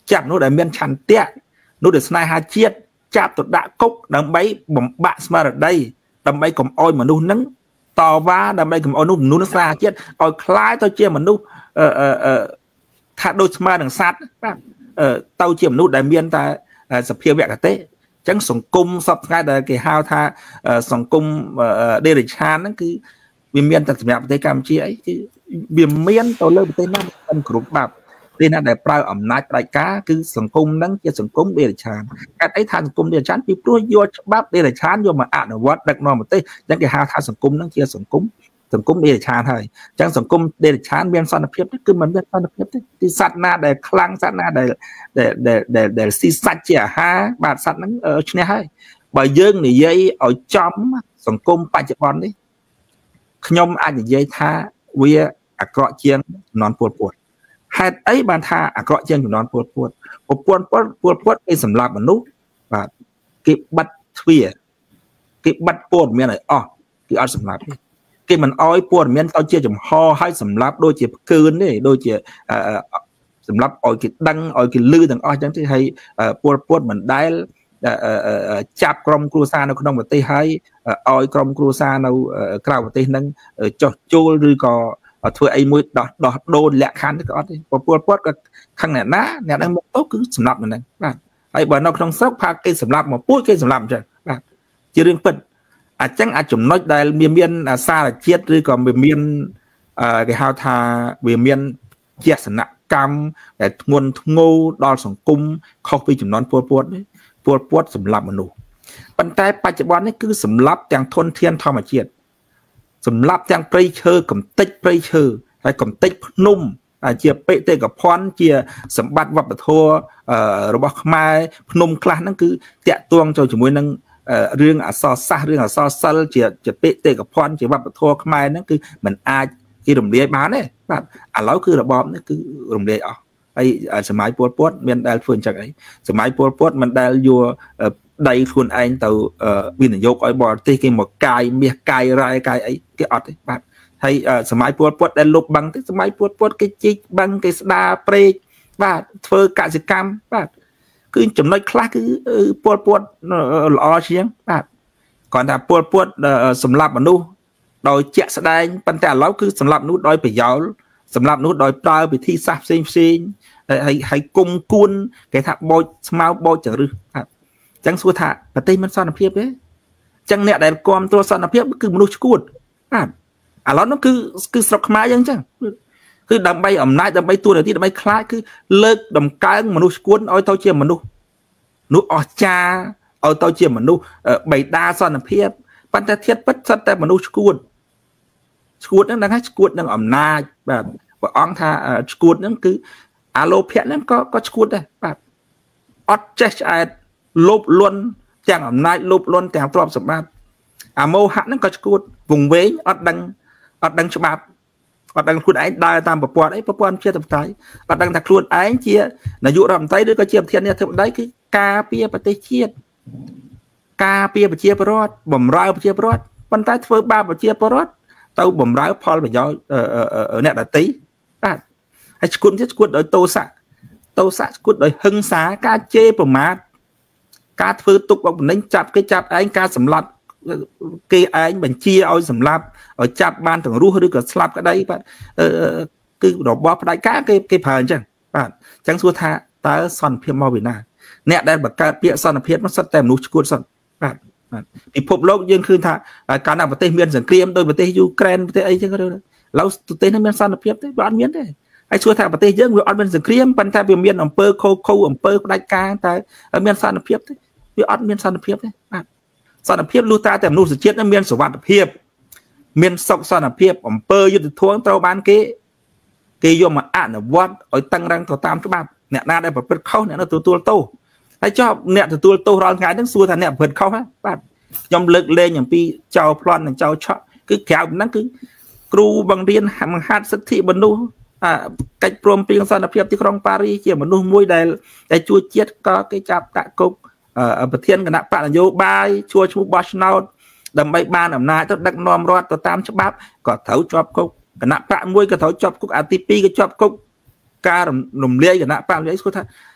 ចាប់នោះដែលមានឆន្ទៈនោះដែលស្នេហាជាតិចាប់ទៅដាក់គុកដើម្បីបំបាក់ស្មារតីដើម្បីកុំអោយមនុស្សហ្នឹងតវ៉ាដើម្បីកុំអោយមនុស្សស្នេហាជាតិឲ្យคล้ายទៅជាមនុស្សថាដូចស្មើនឹងសត្វបាទទៅជាមនុស្សដែលមានតែសភាវគតិអញ្ចឹងសង្គមសពថ្ងៃដែលគេហៅថាសង្គមដេរិឆានហ្នឹងគឺវាមានតែសម្រាប់ប្រទេសកម្ពុជាអីគឺវាមានទៅលើប្រទេសណាមិនគ្រប់ច្បាប់ប្រទេសណាដែលប្រើអំណាចផ្ដាច់ការគឺសង្គមហ្នឹងជាសង្គមដេរិឆានកាត់អីថាសង្គមដេរិឆានពីព្រោះយកច្បាប់ដេរិឆានយកមកអនុវត្តដឹកនាំប្រទេសអញ្ចឹងគេហៅថាសង្គមហ្នឹងជាសង្គមដេរិឆានហើយអញ្ចឹងសង្គមដេរិឆានមានសន្តិភាពគឺមិនមានសន្តិភាពទេទីសត្វណាដែលខ្លាំងសត្វណាដែលស៊ីសាច់ជាអាហារបាទសត្វហ្នឹងឈ្នះហើយបើយើងនិយាយឲ្យចំសង្គមបច្ចុប្បន្ននេះខ្ញុំអាចនិយាយថាវាអាក្រក់ជាងជំនាន់ពលពតហេតុអីបានថាអាក្រក់ជាងជំនាន់ពលពតគេសម្លាប់មនុស្សបាទគេបិទទ្វារគេបិទព័ត៌មានឲ្យអស់គឺអត់សម្លាប់ទេគេមិនអោយព័ត៌មានទៅជាចំហឲ្យសម្លាប់ដូចជាផ្កើនទេដូចជាសម្លាប់ឲ្យគេដឹងឲ្យគេលឺទាំងអស់អញ្ចឹងទេហើយពលពតមិនដែលចាប់ក្រុមគ្រួសារនៅក្នុងប្រទេសហើយឲ្យក្រុមគ្រួសារនៅក្រៅប្រទេសហ្នឹងចោះចូលឬក៏ធ្វើអីមួយដោះដូរលក្ខខណ្ឌក៏អត់ទេពលពតក៏ខឹងអ្នកណាមកទៅគឺសម្លាប់ហ្នឹងបាទហើយបើនៅក្នុងស្រុកផាគេសម្លាប់មកពួកគេសម្លាប់អញ្ចឹងបាទជារឿងពិតអញ្ចឹងអាចចំណុចដែលមានសារជាតិឬក៏វាមានគេហៅថាវាមានជាសនកម្មដែលធ្ងន់ធ្ងរដល់សង្គមខុសពីចំនួនពលពតសម្លាប់មនុស្សប៉ុន្តែបច្ចុប្បន្ននេះគឺសម្លាប់ទាំងធនធានធម្មជាតិសម្លាប់ទាំងព្រៃឈើកំទេចព្រៃឈើហើយកំទេចភ្នំជាបេតិកភណ្ឌជាសម្បត្តិវប្បធម៌របស់ខ្មែរភ្នំខ្លះហ្នឹងគឺតាក់ទងចូលជាមួយនឹងរឿងអក្សរសាស្ត្ររឿងអក្សរសិល្ប៍ជាបេតិកភណ្ឌជាវប្បធម៌ខ្មែរហ្នឹងគឺมันអាចគេរំលាយបានទេបាទឥឡូវគឺរបបនេះគឺរំលាយអស់ហើយសម័យពលពតមានដែលធ្វើអញ្ចឹងអីសម័យពលពតមិនដែលយកដៃខ្លួនឯងទៅវិនិយោគឲ្យបរទេសគេមកកាយមាសកាយរាយកាយអីគេអត់ទេបាទហើយសម័យពលពតដែលលុបបឹងទេសម័យពលពតគេជីកបឹងគេស្ដារព្រែកបាទធ្វើកសិកម្មបាទគឺចំណុចខ្លះគឺពលពតល្អជាងបាទគ្រាន់តែពលពតសម្លាប់មនុស្សដោយជាក់ស្ដែងប៉ុន្តែឥឡូវគឺសម្លាប់មនុស្សដោយប្រយោលសម្រាប់នោះដោយប្រើវិធីសាស្ត្រផ្សេងហើយគុំគួនគេថាបោចស្មៅបោចចង្រឹះបាទអញ្ចឹងសួរថាប្រទេសមិនសន្តិភាពទេអញ្ចឹងអ្នកដែលគាំទ្រសន្តិភាពគឺមនុស្សឈួតបាទឥឡូវនោះគឺស្រុកខ្មែរយើងអញ្ចឹងគឺដើម្បីអំណាចដើម្បីទួនាទីដើម្បីខ្លាចគឺលើកដំកើងមនុស្សឈួតឲ្យទៅជាមនុស្សអស្ចារ្យឲ្យទៅជាមនុស្សបិតាសន្តិភាពប៉ុន្តែធៀបពិតសិតតែមនុស្សឈួតហ្នឹងដឹងហើយឈួតនឹងអំណាចបាទព្រះអង្គថាឈួតហ្នឹងគឺអាលោភៈហ្នឹងក៏ឈួតដែរបាទអត់ចេះឆ្អែតលោភលន់ទាំងអំណាចលោភលន់ទាំងទ្រព្យសម្បត្តិអាមោហៈហ្នឹងក៏ឈួតវង្វេងអត់ដឹងច្បាប់អត់ដឹងខ្លួនឯងដើរតាមប្រព័ន្ធជាតបតៃអត់ដឹងថាខ្លួនឯងជានាយករដ្ឋមន្ត្រីឬក៏ជាប្រធានាធិបតីគឺការពារប្រទេសជាតិការពារប្រជាពលរដ្ឋបម្រើប្រជាពលរដ្ឋប៉ុន្តែធ្វើបាបប្រជាពលរដ្ឋទៅបម្រើផលប្រយោជន៍អ្នកដទៃបាទហើយឈួតដោយទោសៈឈួតដោយហិង្សាការជេរប្រមាថការធ្វើទុកបុកម្នេញចាប់ឯងការសម្លាប់គេឯងបញ្ជាឲ្យសម្លាប់ឲ្យចាប់បានទាំងរស់ឬក៏ស្លាប់ក្តីបាទគឺរបបផ្ដាច់ការគេប្រើអញ្ចឹងបាទអញ្ចឹងសួរថាតើសន្តិភាពមកពីណាអ្នកដែលបង្កើតពាក្យសន្តិភាពនោះសិតតែមនុស្សឈួតសិនបាទពិភពលោកយើងឃើញថាកាលណាប្រទេសមានសង្គ្រាមដោយប្រទេសយូក្រែនប្រទេសអីចឹងឥឡូវប្រទេសនេះមានសន្តិភាពទេវាអត់មានទេហើយសួរថាប្រទេសយើងវាអត់មានសង្គ្រាមប៉ុន្តែវាមានអំពើខូអំពើផ្ដាច់ការតែមានសន្តិភាពទេវាអត់មានសន្តិភាពទេបាទសន្តិភាពលុះត្រាតែមនុស្សជាតិនឹងមានសុវត្ថិភាពមានសុខសន្តិភាពអំពើយុត្តិធម៌ត្រូវបានគេយកមកអនុវត្តឲ្យតឹងរ៉ឹងទៅតាមច្បាប់អ្នកណាដែលប្រព្រឹត្តខុសអ្នកនោះទទួលទោសហើយចុះអ្នកទទួលទោសរាល់ថ្ងៃហ្នឹងសួរថាអ្នកប្រព្រឹត្តខុសហ្នឹងបាទខ្ញុំលើកលែងអំពីចោលប្លន់និងចោលឆក់គឺក្រៅពីហ្នឹងគឺគ្រូបង្រៀនមហាសិទ្ធិមនុស្សកិច្ចព្រមព្រៀងសន្តិភាពទីក្រុងប៉ារីសជាមនុស្សមួយដែលជួយជាតិក៏គេចាប់ដាក់គុកប្រធានគណៈបកនយោបាយជួឈ្មោះបោះឆ្នោតដើម្បីបានអំណាចទៅដឹកនាំរដ្ឋទៅតាមច្បាប់ក៏ត្រូវជាប់គុកគណៈបកមួយក៏ត្រូវជាប់គុកអាទី2ក៏ជាប់គុកការរំលាយគណៈបកនិយាយស្គាល់ថា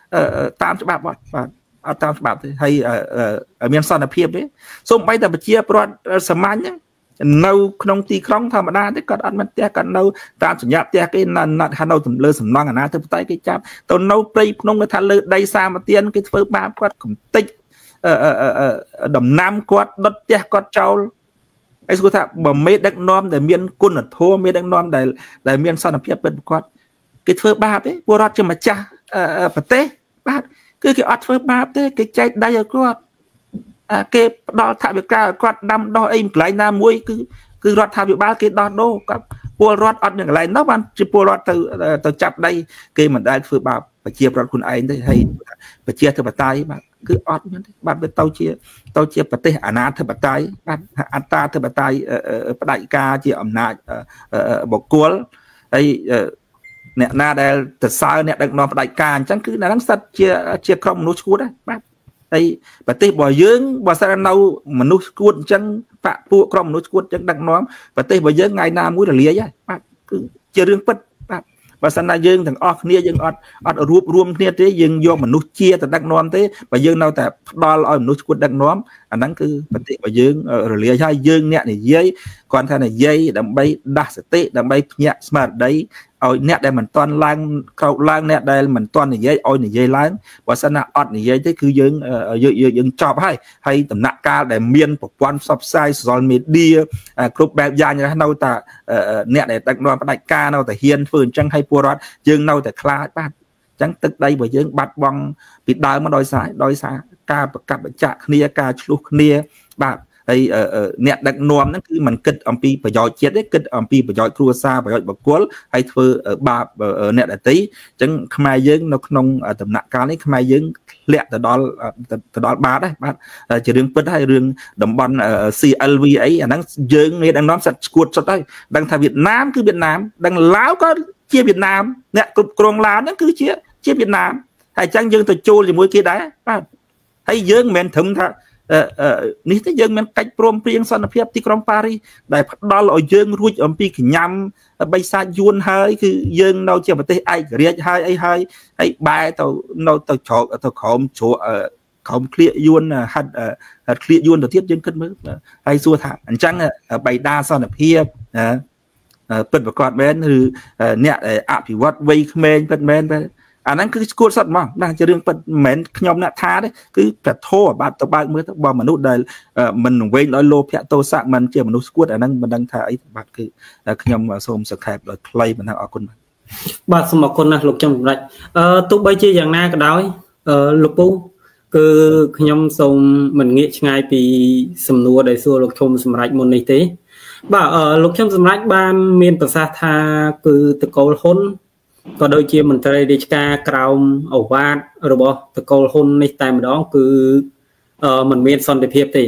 តាមច្បាប់បាទអត់តាមច្បាប់ទេហើយមានសន្តិភាពទេសូម្បីតែប្រជាពលរដ្ឋសាមញ្ញនៅក្នុងទីក្រុងធម្មតាទេគាត់អត់មានផ្ទះគាត់នៅតាមសញ្ញាផ្ទះគេនៅលើសំណង់អាណាធិបតេយ្យគេចាប់ទៅនៅព្រៃភ្នំគេថាលើដីសាមទានគេធ្វើបាបគាត់កំតិចដំណាំគាត់ដុតផ្ទះគាត់ចោលហើយស្គាល់ថាបើមេដឹកនាំដែលមានគុណធម៌មេដឹកនាំដែលមានសន្តិភាពពិតប្រាកដគេធ្វើបាបទេពលរដ្ឋជាម្ចាស់ប្រទេសបាទគឺគេអត់ធ្វើបាបទេគេចែកដៃឲ្យគាត់គេផ្ដល់ថវិកាឲ្យគាត់ដាំដុះអីកន្លែងណាមួយគឺរដ្ឋាភិបាលគេដោះដូរគាត់ពលរដ្ឋអត់មានកន្លែងនោះបានជាពលរដ្ឋទៅចាប់ដៃគេមិនដែលធ្វើបាបប្រជាពលរដ្ឋខ្លួនឯងទេហើយប្រជាធិបតេយ្យបាទគឺអត់មានទេបាទវាទៅជាប្រទេសអាណាធិបតេយ្យបាទអត្តាធិបតេយ្យផ្ដាច់ការជាអំណាចបុគ្គលហើយអ្នកណាដែលទៅសើអ្នកដឹកនាំផ្ដាច់ការអញ្ចឹងគឺអ្នកហ្នឹងស្ថិតជាក្រុមមនុស្សឈួតដែរបាទហើយប្រទេសរបស់យើងបើសិននៅមនុស្សឈួតអញ្ចឹងពួកក្រុមមនុស្សឈួតអញ្ចឹងដឹកនាំប្រទេសរបស់យើងថ្ងៃណាមួយរលាយហើយបាទគឺជារឿងពិតបាទបើសិនណាយើងទាំងអស់គ្នាយើងអត់រួបរวมគ្នាទេយើងយកមនុស្សជាទៅដឹកនាំទេបើយើងនៅតែផ្ដល់ឲ្យមនុស្សឈួតដឹកនាំអាហ្នឹងគឺប្រទេសរបស់យើងរលាយហើយយើងអ្នកនិយាយគាត់ថានិយាយដើម្បីដាស់សតិដើម្បីភ្ញាក់ស្មារតីឲ្យអ្នកដែលមិនតន់ឡើងក្រោកឡើងអ្នកដែលមិនតន់និយាយឲ្យនិយាយឡើងបើសិនណាអត់និយាយទេគឺយើងចប់ហើយដំណាក់កាលដែលមានប្រព័ន្ធផ្សព្វផ្សាយ social media គ្រប់បែបយ៉ាងនៅតែអ្នកដែលដឹកនាំផ្ដាច់ការនៅតែហ៊ានធ្វើអញ្ចឹងឲ្យពលរដ្ឋយើងនៅតែខ្លាចបាទអញ្ចឹងទឹកដីរបស់យើងបាត់បង់ពីដើមមកដោយសារការប្រកាសបញ្ជាក់គ្នាការឆ្លោះគ្នាបាទហើយអ្នកដឹកនាំហ្នឹងគឺមិនគិតអំពីប្រយោជន៍ជាតិទេគិតអំពីប្រយោជន៍គ្រួសារប្រយោជន៍បុគ្គលហើយធ្វើបាបអ្នកដទៃអញ្ចឹងខ្មែរយើងនៅក្នុងដំណាក់កាលនេះខ្មែរយើងធ្លាក់ទៅដល់បាតដែរបាទជារឿងពិតហើយរឿងតំបន់ CLV អីអាហ្នឹងយើងមេដឹកនាំសិតឈួតសុទ្ធហើយដឹងថាវៀតណាមគឺវៀតណាមដឹងឡាវក៏ជាវៀតណាមអ្នកគ្រប់គ្រងឡាវហ្នឹងគឺជាវៀតណាមហើយអញ្ចឹងយើងទៅចូលជាមួយគេដែរបាទហើយយើងមិនមែនត្រឹមថានេះទេយើងមានកិច្ចព្រមព្រៀងសន្តិភាពទីក្រុងប៉ារីសដែលផ្ដល់ឲ្យយើងរួចអំពីកញ្ញាំបិសាចយួនហើយគឺយើងនៅជាប្រទេសឯករាជ្យហើយអីហើយបែរទៅនៅទៅច្រកទៅក្រោមជ្រក់ក្រោមក្លៀកយួនហាត់ក្លៀកយួនទៅទៀតយើងគិតមើលហើយសួរថាអញ្ចឹងបៃតាសន្តិភាពពិតប្រកបមែនឬអ្នកអភិវឌ្ឍវ័យក្មេងពិតមែនអាហ្នឹងគឺស្គួតសុទ្ធមកណាជារឿងពិតមិនមែនខ្ញុំអ្នកថាទេគឺប្រធោបាទទៅបើកមើលទៅបើមនុស្សដែលមិនវែងដោយលោភៈទោសៈមិនជាមនុស្សស្គួតអាហ្នឹងមិនដឹងថាអីបាទគឺខ្ញុំសូមសង្ខេបដោយខ្លីប៉ុណ្ណឹងអរគុណបាទសូមអរគុណណាស់លោកចំសម្ដេចទោះបីជាយ៉ាងណាក៏ដោយលោកពូគឺខ្ញុំសូមមិនងាកឆ្ងាយពីសំណួរដែលសួរលោកជុំសម្ដេចមុននេះទេបាទលោកជុំសម្ដេចបានមានប្រសាសន៍ថាគឺតកូលហ៊ុនក៏ដូចជាមន្ត្រីរាជការក្រោមអូវាទរបស់តកូលហ៊ុននេះតែម្ដងគឺមិនមានសន្តិភាពទេ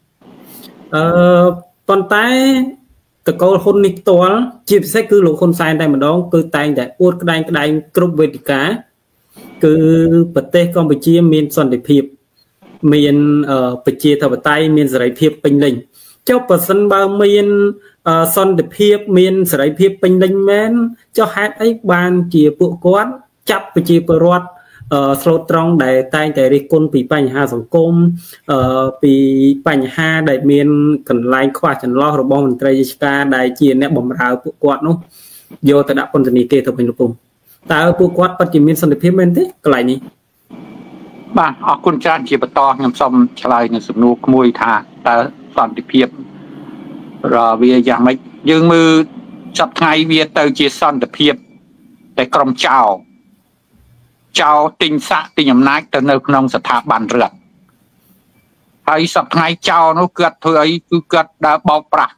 ប៉ុន្តែតកូលហ៊ុននេះផ្ទាល់ជាពិសេសគឺលោកហ៊ុនសែនតែម្ដងគឺតែងតែអួតក្តែងគ្រប់វេទិកាគឺប្រទេសកម្ពុជាមានសន្តិភាពមានប្រជាធិបតេយ្យមានសេរីភាពពេញលេញចុះបើសិនបើមានសន្តិភាពមានសេរីភាពពេញលេញមែនចុះហេតុអីបានជាពួកគាត់ចាប់ប្រជាពលរដ្ឋស្លូតត្រង់ដែលតែងតែរិះគន់ពីបញ្ហាសង្គមពីបញ្ហាដែលមានកន្លែងខ្វះចន្លោះរបស់មន្ត្រីរាជការដែលជាអ្នកបម្រើពួកគាត់នោះយកទៅដាក់ពន្ធនាគារទៅវិញលោកពុំតើពួកគាត់ពិតជាមានសន្តិភាពមែនទេកន្លែងនេះបាទអរគុណច្រើនជាបន្តខ្ញុំសូមឆ្លើយនៅសំណួរក្មួយថាតើសន្តិភាពវាយ៉ាងម៉េចយើងមើលសប្តាហ៍ថ្ងៃវាទៅជាសន្តិភាពតែក្រុមចៅទិញសាក់ទិញអំណាចទៅនៅក្នុងស្ថាប័នរដ្ឋហើយសប្តាហ៍ថ្ងៃចៅនោះគាត់ធ្វើអីគឺគាត់ដើរបោកប្រាស់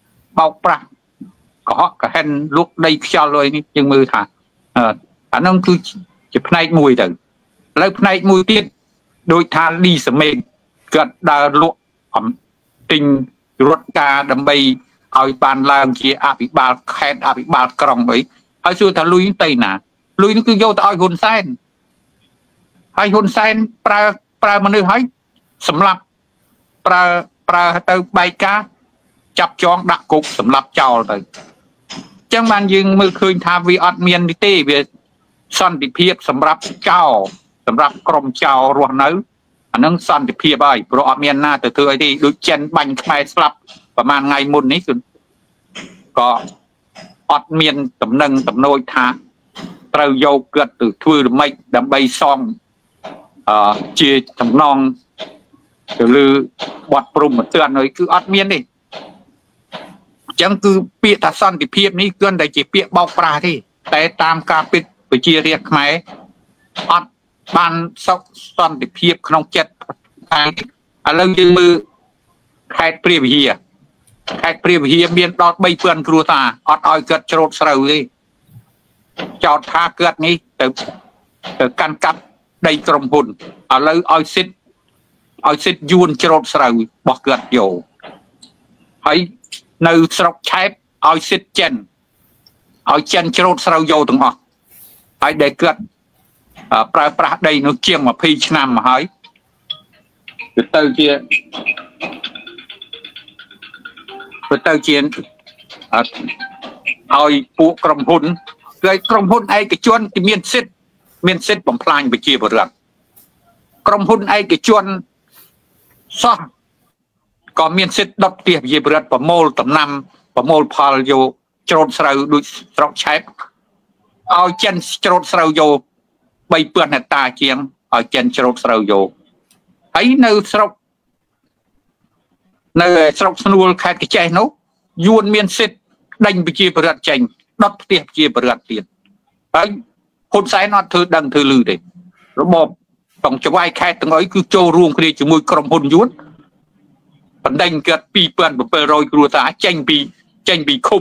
កុហកកហិនលុកដីខ្យល់លុយនេះយើងមើលថាអានោះគឺជាផ្នែកមួយទៅឥឡូវផ្នែកមួយទៀតដោយថាលីសមេងគាត់ដើរលក់ទិញរដ្ឋការដើម្បីឲ្យបានឡើងជាអភិបាលខេត្តអភិបាលក្រុងអីហើយសួរថាលុយនេះទៅណាលុយនេះគឺយកទៅឲ្យហ៊ុនសែនហើយហ៊ុនសែនប្រើមនុស្សឲ្យសម្រាប់ប្រើទៅបែកការចាប់ចងដាក់គុកសម្រាប់ចោលទៅអញ្ចឹងបានយើងមើលឃើញថាវាអត់មានទេវាសន្តិភាពសម្រាប់ចោលសម្រាប់ក្រុមចៅរស់នៅអានឹងសន្តិភាពហើយព្រោះអត់មានណាទៅធ្វើអីទេដូចចិនបាញ់ខ្មែរស្លាប់ប្រហែលថ្ងៃមុននេះគឺក៏អត់មានតំណែងតំណូចថាត្រូវយកគាត់ទៅធ្វើល្មិចដើម្បីសងជាចំណងទៅលើបទព្រំប្រទានហើយគឺអត់មានទេអញ្ចឹងគឺពាក្យថាសន្តិភាពនេះគ្រាន់តែជាពាក្យបោកប្រាស់ទេតែតាមការពិតប្រជារាស្ត្រខ្មែរអត់បានសុខសន្តិភាពក្នុងចិត្តតែឥឡូវយើងមើលខេត្តព្រះវិហារមានដល់3000គ្រួសារអត់ឲ្យគាត់ច្រូតស្រូវទេចោទថាគាត់នេះទៅកាន់កាប់ដីក្រុមហ៊ុនឥឡូវឲ្យសិទ្ធយួនច្រូតស្រូវរបស់គាត់យកហើយនៅស្រុកឆែបឲ្យសិទ្ធចិនច្រូតស្រូវយកទាំងអស់ហើយដែលគាត់ប្រើប្រាស់ដីនោះជាង20ឆ្នាំមកហើយទៅជាឲ្យពួកក្រុមហ៊ុនគឺក្រុមហ៊ុនឯកជនគេមានសិទ្ធិបំផ្លាញប្រជាពលរដ្ឋក្រុមហ៊ុនឯកជនសោះក៏មានសិទ្ធិដុតផ្ទះប្រជាពលរដ្ឋប្រមូលដំណាំប្រមូលផលយកច្រូតស្រូវដូចស្រុកឆែបឲ្យចិនច្រូតស្រូវយក3000ហិកតាជាងឲ្យចិនច្រូតស្រូវយកហើយនៅស្រុកស្នួលខេត្តកញ្ចេះនោះយួនមានសិទ្ធិដេញប្រជាពលរដ្ឋចេញដុតផ្ទះប្រជាពលរដ្ឋទៀតហើយហ៊ុនសែនអត់ធ្វើដឹងធ្វើលឺទេរបបต้องចង្វាយខេត្តទាំងអីគឺចូលរួមគ្នាជាមួយក្រុមហ៊ុនយួនបណ្ដេញគាត់2700គ្រួសារចេញពីឃុំ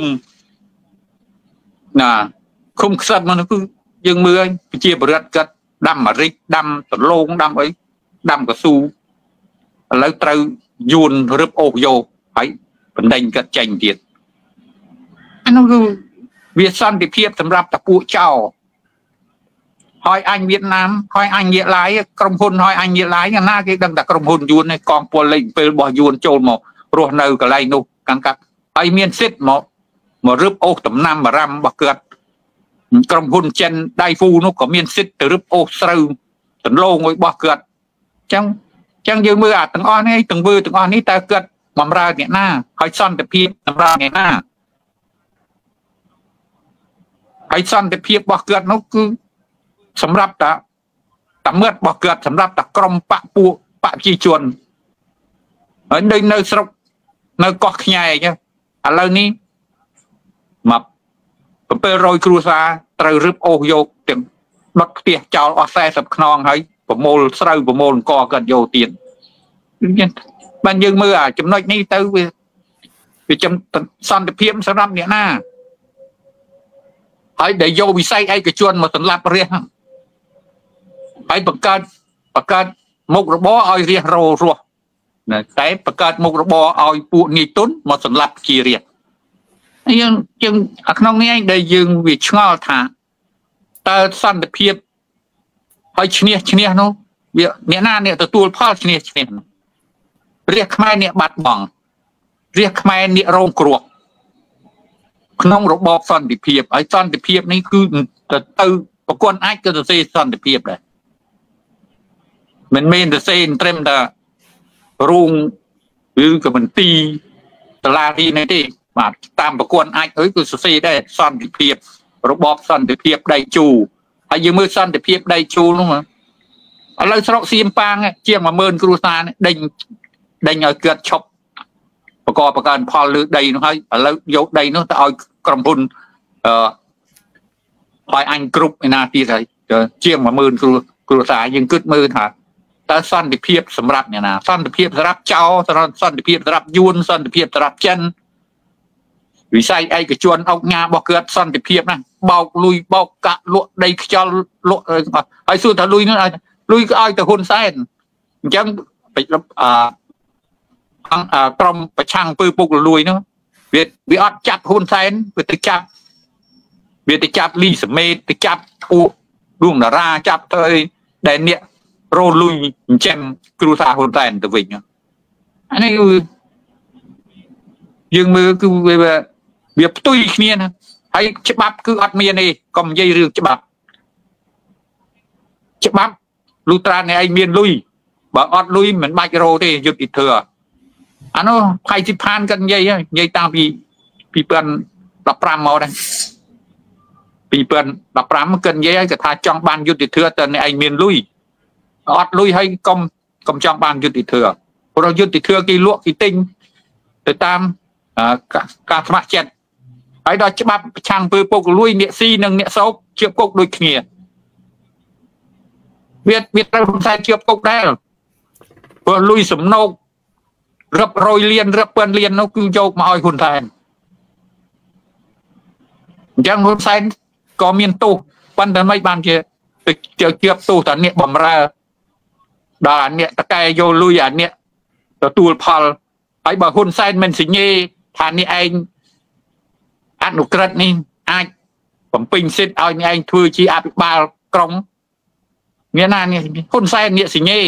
ខ្សឹបនោះគឺយើងមើលប្រជាពលរដ្ឋគាត់ដាំអារិចដាំដលងដាំអីដាំកស៊ូឥឡូវត្រូវយួនរឹបអូសយកហើយបណ្ដេញគាត់ចេញទៀតអានោះគឺវាសន្តិភាពសម្រាប់តពួកចៅហើយអញវៀតណាមហើយអញងាកឡាយក្រុមហ៊ុនហើយអញងាកឡាយណាគេដឹងតែក្រុមហ៊ុនយួនឯងកងពលលេខ7របស់យួនចូលមករស់នៅកន្លែងនោះកាន់កាប់ហើយមានសិទ្ធិមករឹបអូសដំណាំបារាំរបស់គាត់ក្រុមហ៊ុនចិនដៃហ្វូនោះក៏មានសិទ្ធិទៅរឹបអូសស្រូវដន្លងរបស់គាត់អញ្ចឹងយើងមើលអាទាំងអស់នេះទាំងវើទាំងអស់នេះតើគាត់បំរើអ្នកណាហើយសន្តិភាពបំរើអ្នកណាហើយសន្តិភាពរបស់គាត់នោះគឺសម្រាប់តាមឿតរបស់គាត់សម្រាប់តាក្រុមបកពួកបកប្រជាជនហើយនៅស្រុកនៅកោះខ្ញែកឥឡូវនេះមក700គ្រួសារត្រូវរឹបអូសយកទាំងដុតផ្ទះចោលអស់40ខ្នងហើយប្រមូលស្រូវប្រមូលអង្គគាត់យកទៀតបានយើងមើលអាចំណុចនេះទៅវាសន្តិភាពសម្រាប់អ្នកណាហើយដែលយកវិស័យឯកជនមកសម្លាប់រះហើយបង្កើតមុខរបរឲ្យរះរស់តែបង្កើតមុខរបរឲ្យពួកនាយទុនមកសម្លាប់ជារះយើងក្នុងនេះឯងដែលយើងវាឆ្ងល់ថាតើសន្តិភាពហើយឈ្នះនោះវាអ្នកណាអ្នកទទួលផលឈ្នះរះខ្មែរអ្នកបាត់បង់រះខ្មែរអ្នករងគ្រោះក្នុងរបបសន្តិភាពហើយសន្តិភាពនេះគឺទៅប្រព័ន្ធអាចក៏ទៅសេសន្តិភាពដែរមិនមែនទៅសេត្រឹមតែរូងឬក៏មន្ទីរតឡាទីនេះទេបាទតាមប្រព័ន្ធអាចអីគឺសរសេរដែរសន្តិភាពរបបសន្តិភាពដៃជូហើយយើងមើលសន្តិភាពដៃជូនោះឥឡូវស្រុកសៀមប៉ាងជាង10000គ្រួសារដេញឲ្យគាត់ឈប់បង្កើនផលលើដីនោះហើយឥឡូវយកដីនោះទៅឲ្យក្រុមហ៊ុនហើយអញគ្រប់ឯណាទៀតហើយជាង10000គ្រួសារយើងគិតមើលថាតើសន្តិភាពសម្រាប់អ្នកណាសន្តិភាពសម្រាប់ចៅសន្តិភាពសម្រាប់យួនសន្តិភាពសម្រាប់ចិនវិស័យឯកជនអុកញ៉ារបស់គាត់សន្តិភាពណាបោកលុយបោកកាក់លក់ដីខ្យល់លក់ហើយសួរថាលុយនោះលុយក៏ឲ្យទៅហ៊ុនសែនអញ្ចឹងក្រុមប្រឆាំងពើពុកលួយនោះវាអត់ចាប់ហ៊ុនសែនវាទៅចាប់លីសមេតទៅចាប់ពួកដួងតារាចាប់ទៅដែលអ្នករលុយអញ្ចឹងគ្រូសាហ៊ុនសែនទៅវិញអានេះគឺយើងមើលគឺវាផ្ទុយគ្នាណាហើយច្បាប់គឺអត់មានទេកុំនិយាយរឿងច្បាប់ lưu tra này anh miền lui bà ọt lui mình bạch rô thì dứt ít thừa anh nó hay chip han cần dây tao vì bần đập ram màu đây vì bần đập ram cần dây cái thà trong ban dứt ít thừa tần này anh miền lui ọt lui hay công trong ban dứt ít thừa rồi dứt ít thừa cái lụa cái tinh từ tam cả mặt chẹt ấy đó chứ bắp chàng bự bộc lui nhẹ si nâng nhẹ xấu chịu cục đôi kia biết ra không sai chịu cục đấy vừa lui sầm nâu rập rồi liền rập bần liền nó cứ dâu mà oi Hun Sen chẳng Hun Sen có miền tu ban đến mấy ban kia chịu tu tận nhẹ bầm ra đà nhẹ ta cay vô lui à nhẹ tu phal ấy bà Hun Sen mình xí nhê thà nhẹ anh ăn nụ cất ní aiผมปิงเสร็จเอาเนี่ยไอ้ทัวร์ชีอาบิบาลกรงเนี่ยนั่นเนี่ยคนใส่เนี่ยสิเนี่ย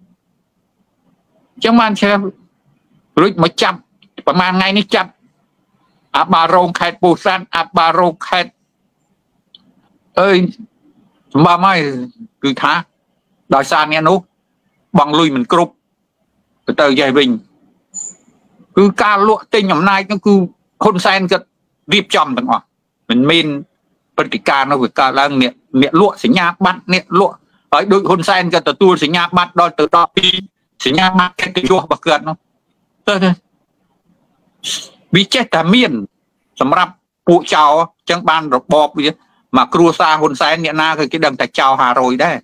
จังมันเชื่อรู้มาจับประมาณไงนี่จับอาบาโรงแคดปูซันอาบาโรงแคดเอ้ยมาไม่คือท้าดอยซานเนี่ยนุ๊กบังลุยมันกรุบเตอร์ใหญ่บิงคือการลวกติงอย่างนายก็คือคนใส่ก็รีบจำต่างหากมันมีปฏิการเราคือการแล้วเนี่ยลวกสัญญาบัตรเนี่ยลวกไอ้โดยคนแซนก็ตัวสัญญาบัตรโดยตัวปีสัญญาบัตรแค่ตัวบักเกิดเนาะวิจัยแต่เมียนสำหรับผู้เจ้าจังบ้านระบบมาครัวซาคนแซนเนี่ยนาคือกิดังแต่เจ้าหาโรยได้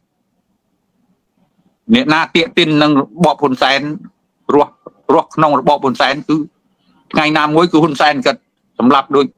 เนี่ยนาเตี้ยตินนั่งบอกคนแซนรัวน้องระบบคนแซนคือไงนามวยคือคนแซนก็สำหรับโดย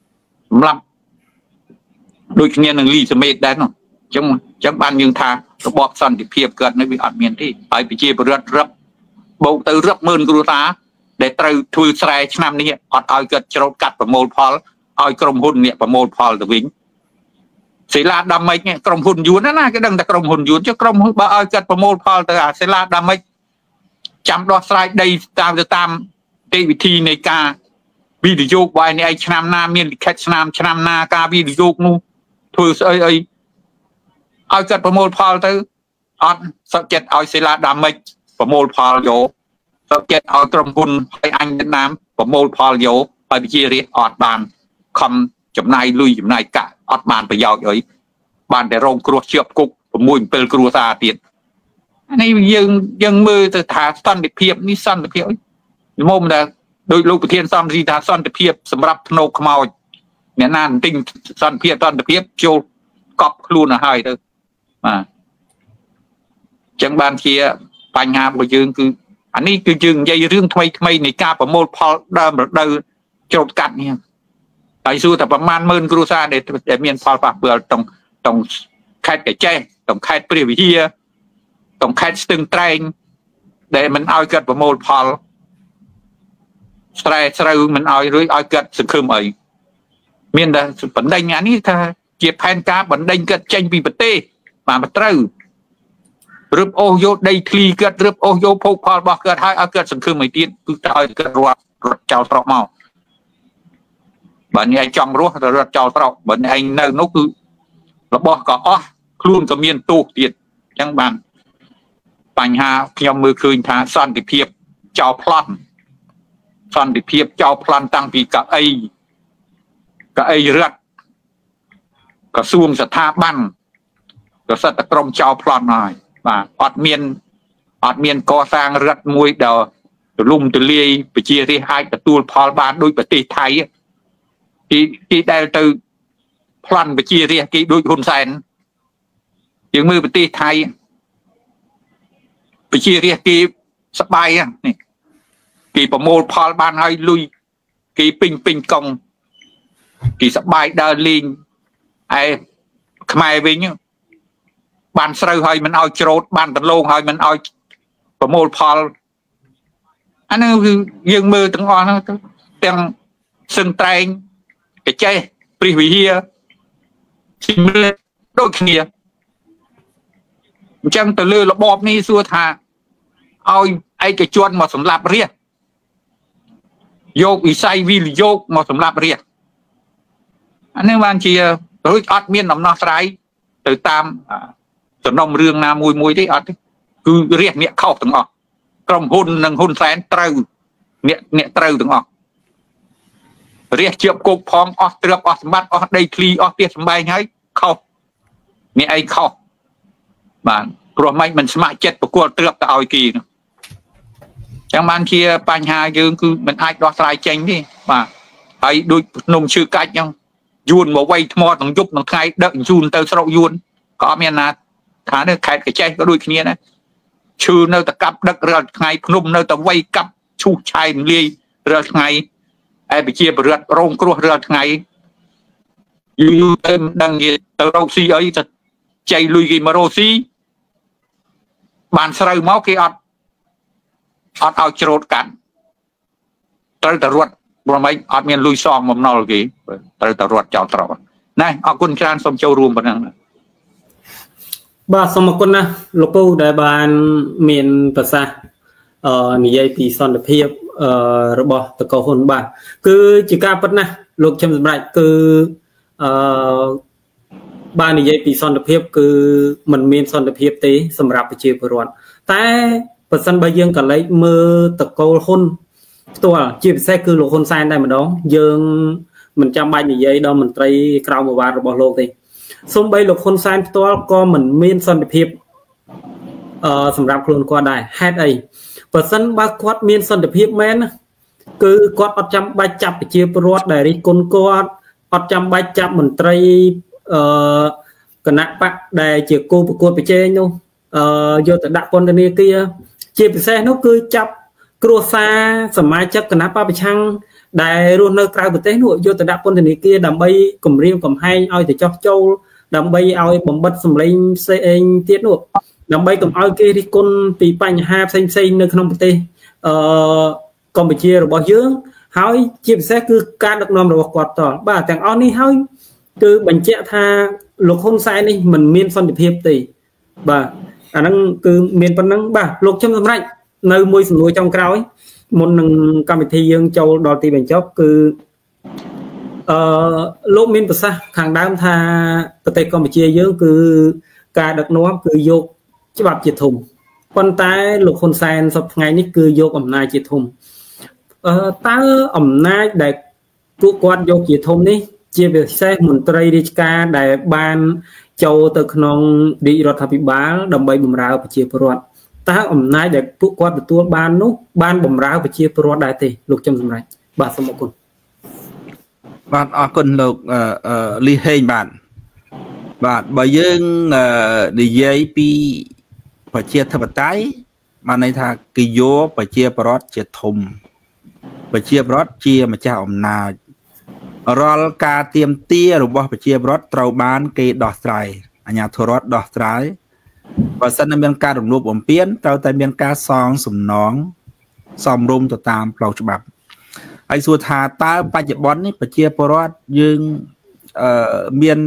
เนี่ยหนึ่งลีสเมตได้เนาะจังบ้านยังทาระบบสันติเพียบเกิดในวิอัดเมียนที่ไปเจี๊ยบรับโบตือรับหมื่นกรุตาได้ตรึทวีสไลชนำนี่อดเอาเกิดจรดกัดประโมลพอลเอากรมหุ่นเนี่ยประโมลพอลตะวิงศิลาดำไมเนี่ยกรมหุ่นยูนนั่นน่ะก็ดังแต่กรมหุ่นยูนจะกรมหุ่นบ่เอาเกิดประโมลพอลแต่ศิลาดำไมจำดอสไลได้ตามวิธีในการวิดีโอไว้ในไอชนำนาเมียนแคชนำนาการวิดีโอนู่ถือเอาเกิดประโมลพอลទៅអត់សកចិត្តឲ្យศิลาดำមិនប្រមូលផលយកសកចិត្តឲ្យក្រុមហ៊ុនឲ្យអញណាមប្រមូលផលយកឲ្យវិជារាជអត់បានខំចំណាយលុយចំណាយកាក់អត់បានប្រយោជន៍អីបានតែរងគ្រោះជាប់គុក6 7គ្រួសារទៀតនេះយើងមើលទៅថាសន្តិភាពនេះសន្តិភាពមុំតែដោយលោកប្រធានសំរីថាសន្តិភាពសម្រាប់ភ្នោកខ្មោចអ្នកណាទិញសន្តិភាពចូលកប់ខ្លួនទៅហើយទៅបាទចឹងបានជាបញ្ហារបស់យើងគឺអានេះគឺយើងនិយាយរឿងថ្មីនៃការប្រមូលផលដើមរដូវច្រូតកាត់នេះហើយសួរតែប្រមាណ10000គ្រួសារដែលមានផលប៉ះពាល់ក្នុងខេត្តកញ្ចេះក្នុងខេត្តព្រះវិហារក្នុងខេត្តស្ទឹងត្រែងដែលមិនឲ្យកើតប្រមូលផលស្រែស្រូវមិនឲ្យរួចឲ្យកើតសង្ឃឹមអីមានតែបណ្ដេញអានេះថាជាផែនការបណ្ដេញកើតចេញពីប្រទេសបានមិនត្រូវរឹបអូសយកដីធ្លីកើតរឹបអូសយកភោគផលរបស់កើតឲ្យកើតសង្ឃឹមឲ្យទៀតគឺទៅឲ្យកើតរត់ចោលស្រុកមកបើនេះឯងចង់រស់ទៅរត់ចោលស្រុកបើនេះឯងនៅនោះគឺរបស់ក៏អស់ខ្លួនក៏មានទោសទៀតអញ្ចឹងបានបញ្ហាខ្ញុំមើលឃើញថាសន្តិភាពចោលប្លន់សន្តិភាពចោលប្លន់តាំងពីកៅអីរដ្ឋក្រសួងស្ថាប័នក៏សិតតែក្រុមចោលប្លន់ហើយបាទអត់មានកសាងរដ្ឋមួយដែលទូលំទូលាយប្រជារាស្ត្រអាចទទួលផលបានដោយប្រទេសថៃទីដែលទៅប្លន់ប្រជារាស្ត្រគេដូចហ៊ុនសែនយើងមើលប្រទេសថៃប្រជារាស្ត្រគេសបាយនេះគេប្រមូលផលបានហើយលុយគេពេញកង់គេសបាយដើរលេងឯខ្មែរវិញបានស្រូវហើយមិនឲ្យច្រូតបានដលងហើយមិនឲ្យប្រមូលផលអានេះគឺយើងមើលទាំងអស់ហ្នឹងទាំងសឹងត្រែងកញ្ចេះព្រះវិហារទីមើលដូចគ្នាអញ្ចឹងទៅលើរបបនេះសួរថាឲ្យឯកជនមកសម្លាប់រាជយកវិស័យវិនិយោគមកសម្លាប់រាជអានេះបានជារួចអត់មានដំណោះស្រាយទៅតាមนมเรื่องนามวยที่อัดคือเรียกเนี่ยเข้าถึงออกกรมหุ่นหนึ่งหุ่นแสนเตาเนี่ยเตาถึงออกเรียกเจียบกบพองออกเตือบออกสมบัติออกได้คลีออกเปียสบายให้เข้าเนี่ยไอ้เข้าบ้านรวมไม่มันสมัครเจ็ดประกวดเตือบแต่เอาอีกทีนะจังมันเชียปัญหาเยอะคือมันอาจดอสลายเจงนี่มาไอ้ดูนมชื่อกัดยังยูนบอกไว้ทมอต้องยุบต้องใครเดินยูนเตอร์สระยูนก็มีนาฐานเนี่ยใครกระจายก็ด้วยគ្នាนะชื่อเนื้อตะกับดักเรือไงพนุ่มเนื้อตะไว้กับชูชายเลียเรือไงไอ้ไปเชียเรือโรงครัวเรือไงยูเต็มดังเงี้ยเตอร์โรซีไอ้จะใจลุยกิมาโรซีบานสไลด์ม้ากี่อัดเอาโจดกันเตอร์ตรวจประมาณอัดเมียนลุยซองมันนอลกี่เตอร์ตรวจเจ้าตรวจนี่เอาคุณชานสมเจ้ารวมปนังបាទសូមអរគុណណាស់លោកពូដែលបានមានប្រសាសន៍និយាយពីសន្តិភាពរបស់តកោហ៊ុនបាទគឺជាការពិតណាស់លោកខ្ញុំសម្រាប់គឺបាននិយាយពីសន្តិភាពគឺมันមានសន្តិភាពទេសម្រាប់ប្រជាពលរដ្ឋតែបើសិនបើយើងក៏លេចមើលតកោហ៊ុនផ្ទាល់ជាពិសេសគឺលោកហ៊ុនសែនតែម្ដងយើងមិនចាំបាច់និយាយដល់មន្ត្រីក្រមអាវ៉ាត់របស់លោកទេសូម្បីលោកហ៊ុនសែនផ្ទាល់ក៏មិនមានសន្តិភាពសម្រាប់ខ្លួនគាត់ដែរហេតុអីបើសិនបើគាត់មានសន្តិភាពមែនគឺគាត់អត់ចាំបាច់ចាប់ប្រជាពលរដ្ឋដែលរិះគន់គាត់អត់ចាំបាច់ចាប់មន្ត្រីគណៈបកដែលជាគូប្រកួតប្រជែងនោះយកទៅដាក់ពន្ធនាគារជាពិសេសនោះគឺចាប់គ្រួសារសមាជិកគណៈបកប្រឆាំងដែលរស់នៅក្រៅប្រទេសនោះយកទៅដាក់ពន្ធនាគារដើម្បីគម្រាមកំហែងឲ្យទៅចោះចូលដើម្បីឲ្យបំបិតសម្លេងផ្សេងទៀតនោះដើម្បីកុំឲ្យគេរិះគន់ពីបញ្ហាផ្សេងនៅក្នុងប្រទេសកម្ពុជារបស់យើងហើយជាពិសេសគឺការដឹកនាំរបស់គាត់តបាទទាំងអស់នេះហើយគឺបញ្ជាក់ថាលោកហ៊ុនសែននេះមិនមានសន្តិភាពទេបាទអាហ្នឹងគឺមានប៉ុណ្ណឹងបាទលោកខ្ញុំសម្រេចនៅមួយសំណួរចុងក្រោយមុននឹងកម្មវិធីយើងចូលដល់ទីបញ្ចប់គឺលោកមានប្រសាសន៍ខាងដើមថាប្រទេសកម្ពុជាយើងគឺការដឹកនាំគឺយកច្បាប់ជាធំប៉ុន្តែលោកហ៊ុនសែនសប្តាហ៍ថ្ងៃនេះគឺយកអំណាចជាធំតើអំណាចដែលពួកគាត់យកជាធំនេះជាពិសេសមន្ត្រីរាជការដែលបានចូលទៅក្នុងរាជរដ្ឋាភិបាលដើម្បីបម្រើប្រជាពលរដ្ឋតើអំណាចដែលពួកគាត់ទទួលបាននោះបានបម្រើប្រជាពលរដ្ឋដែរទេលោកចំសម្រេចបាទសូមអរគុណបាទអរគុណលោកលីហេងបាទបើយើងនិយាយពីប្រជាធិបតេយ្យបានន័យថាគេយកប្រជាពលរដ្ឋជាធំប្រជាពលរដ្ឋជាម្ចាស់អំណាចរាល់ការទៀមទារបស់ប្រជាពលរដ្ឋត្រូវបានគេដោះស្រាយអាជ្ញាធររដ្ឋដោះស្រាយបើសិនមានការរំលោភបំពានត្រូវតែមានការសងសំណងសមរម្យទៅតាមផ្លូវច្បាប់ហើយសួរថាតើបច្ចុប្បន្ននេះប្រជាពលរដ្ឋយើងមាន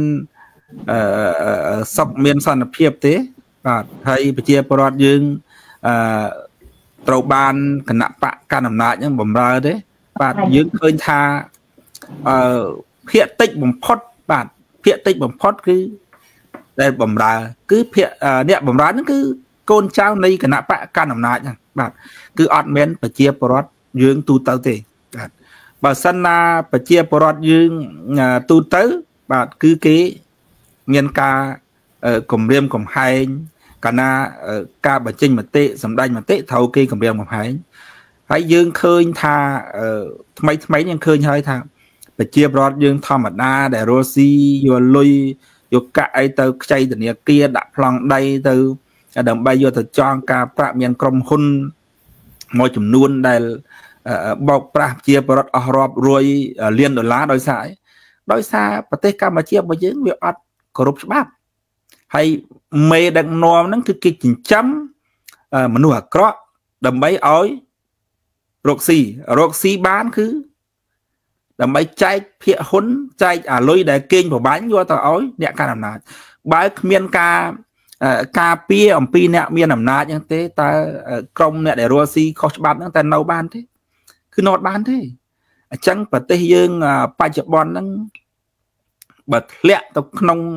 សុខមានសន្តិភាពទេបាទហើយប្រជាពលរដ្ឋយើងត្រូវបានគណៈបកកណ្ដាលអំណាចហ្នឹងបំរើទេបាទយើងឃើញថាភាគតិចបំផុតបាទភាគតិចបំផុតគឺដែលបំរើគឺភាគអ្នកបំរើហ្នឹងគឺកូនចៅនៃគណៈបកកណ្ដាលអំណាចហ្នឹងបាទគឺអត់មែនប្រជាពលរដ្ឋយើងទូទៅទេបាទបើសិនណាប្រជាពលរដ្ឋយើងទូទៅបាទគឺគេមានការគម្រាមកំហែងកាលណាការបញ្ចេញមតិសម្ដែងមតិត្រូវគេគម្រាមកំហែងហើយយើងឃើញថាថ្មីយើងឃើញហើយថាប្រជាពលរដ្ឋយើងធម្មតាដែលរស់ស៊ីយកលុយយកកាក់អីទៅខ្ចីធនាគារដាក់ប្លង់ដីទៅដើម្បីយកទៅចងការប្រាក់មានក្រុមហ៊ុនមួយចំនួនដែលបោកប្រាស់ប្រជាពលរដ្ឋអស់រាប់រយលានដុល្លារដោយសារប្រទេសកម្ពុជារបស់យើងវាអត់គោរពច្បាប់ហើយមេដឹកនាំហ្នឹងគឺគេចិញ្ចឹមមនុស្សអាក្រក់ដើម្បីឲ្យរកស៊ីបានគឺដើម្បីចែកភាគហ៊ុនចែកអាលុយដែលគេងប្របាញ់យកទៅឲ្យអ្នកកាន់អំណាចបើគ្មានការពារអំពីអ្នកមានអំណាចហ្នឹងទេតើក្រុមអ្នកដែលរស់ស៊ីខុសច្បាប់ហ្នឹងតើនៅបានទេគឺនៅអត់បានទេអញ្ចឹងប្រទេសយើងបច្ចុប្បន្នហ្នឹងបើធ្លាក់ទៅក្នុង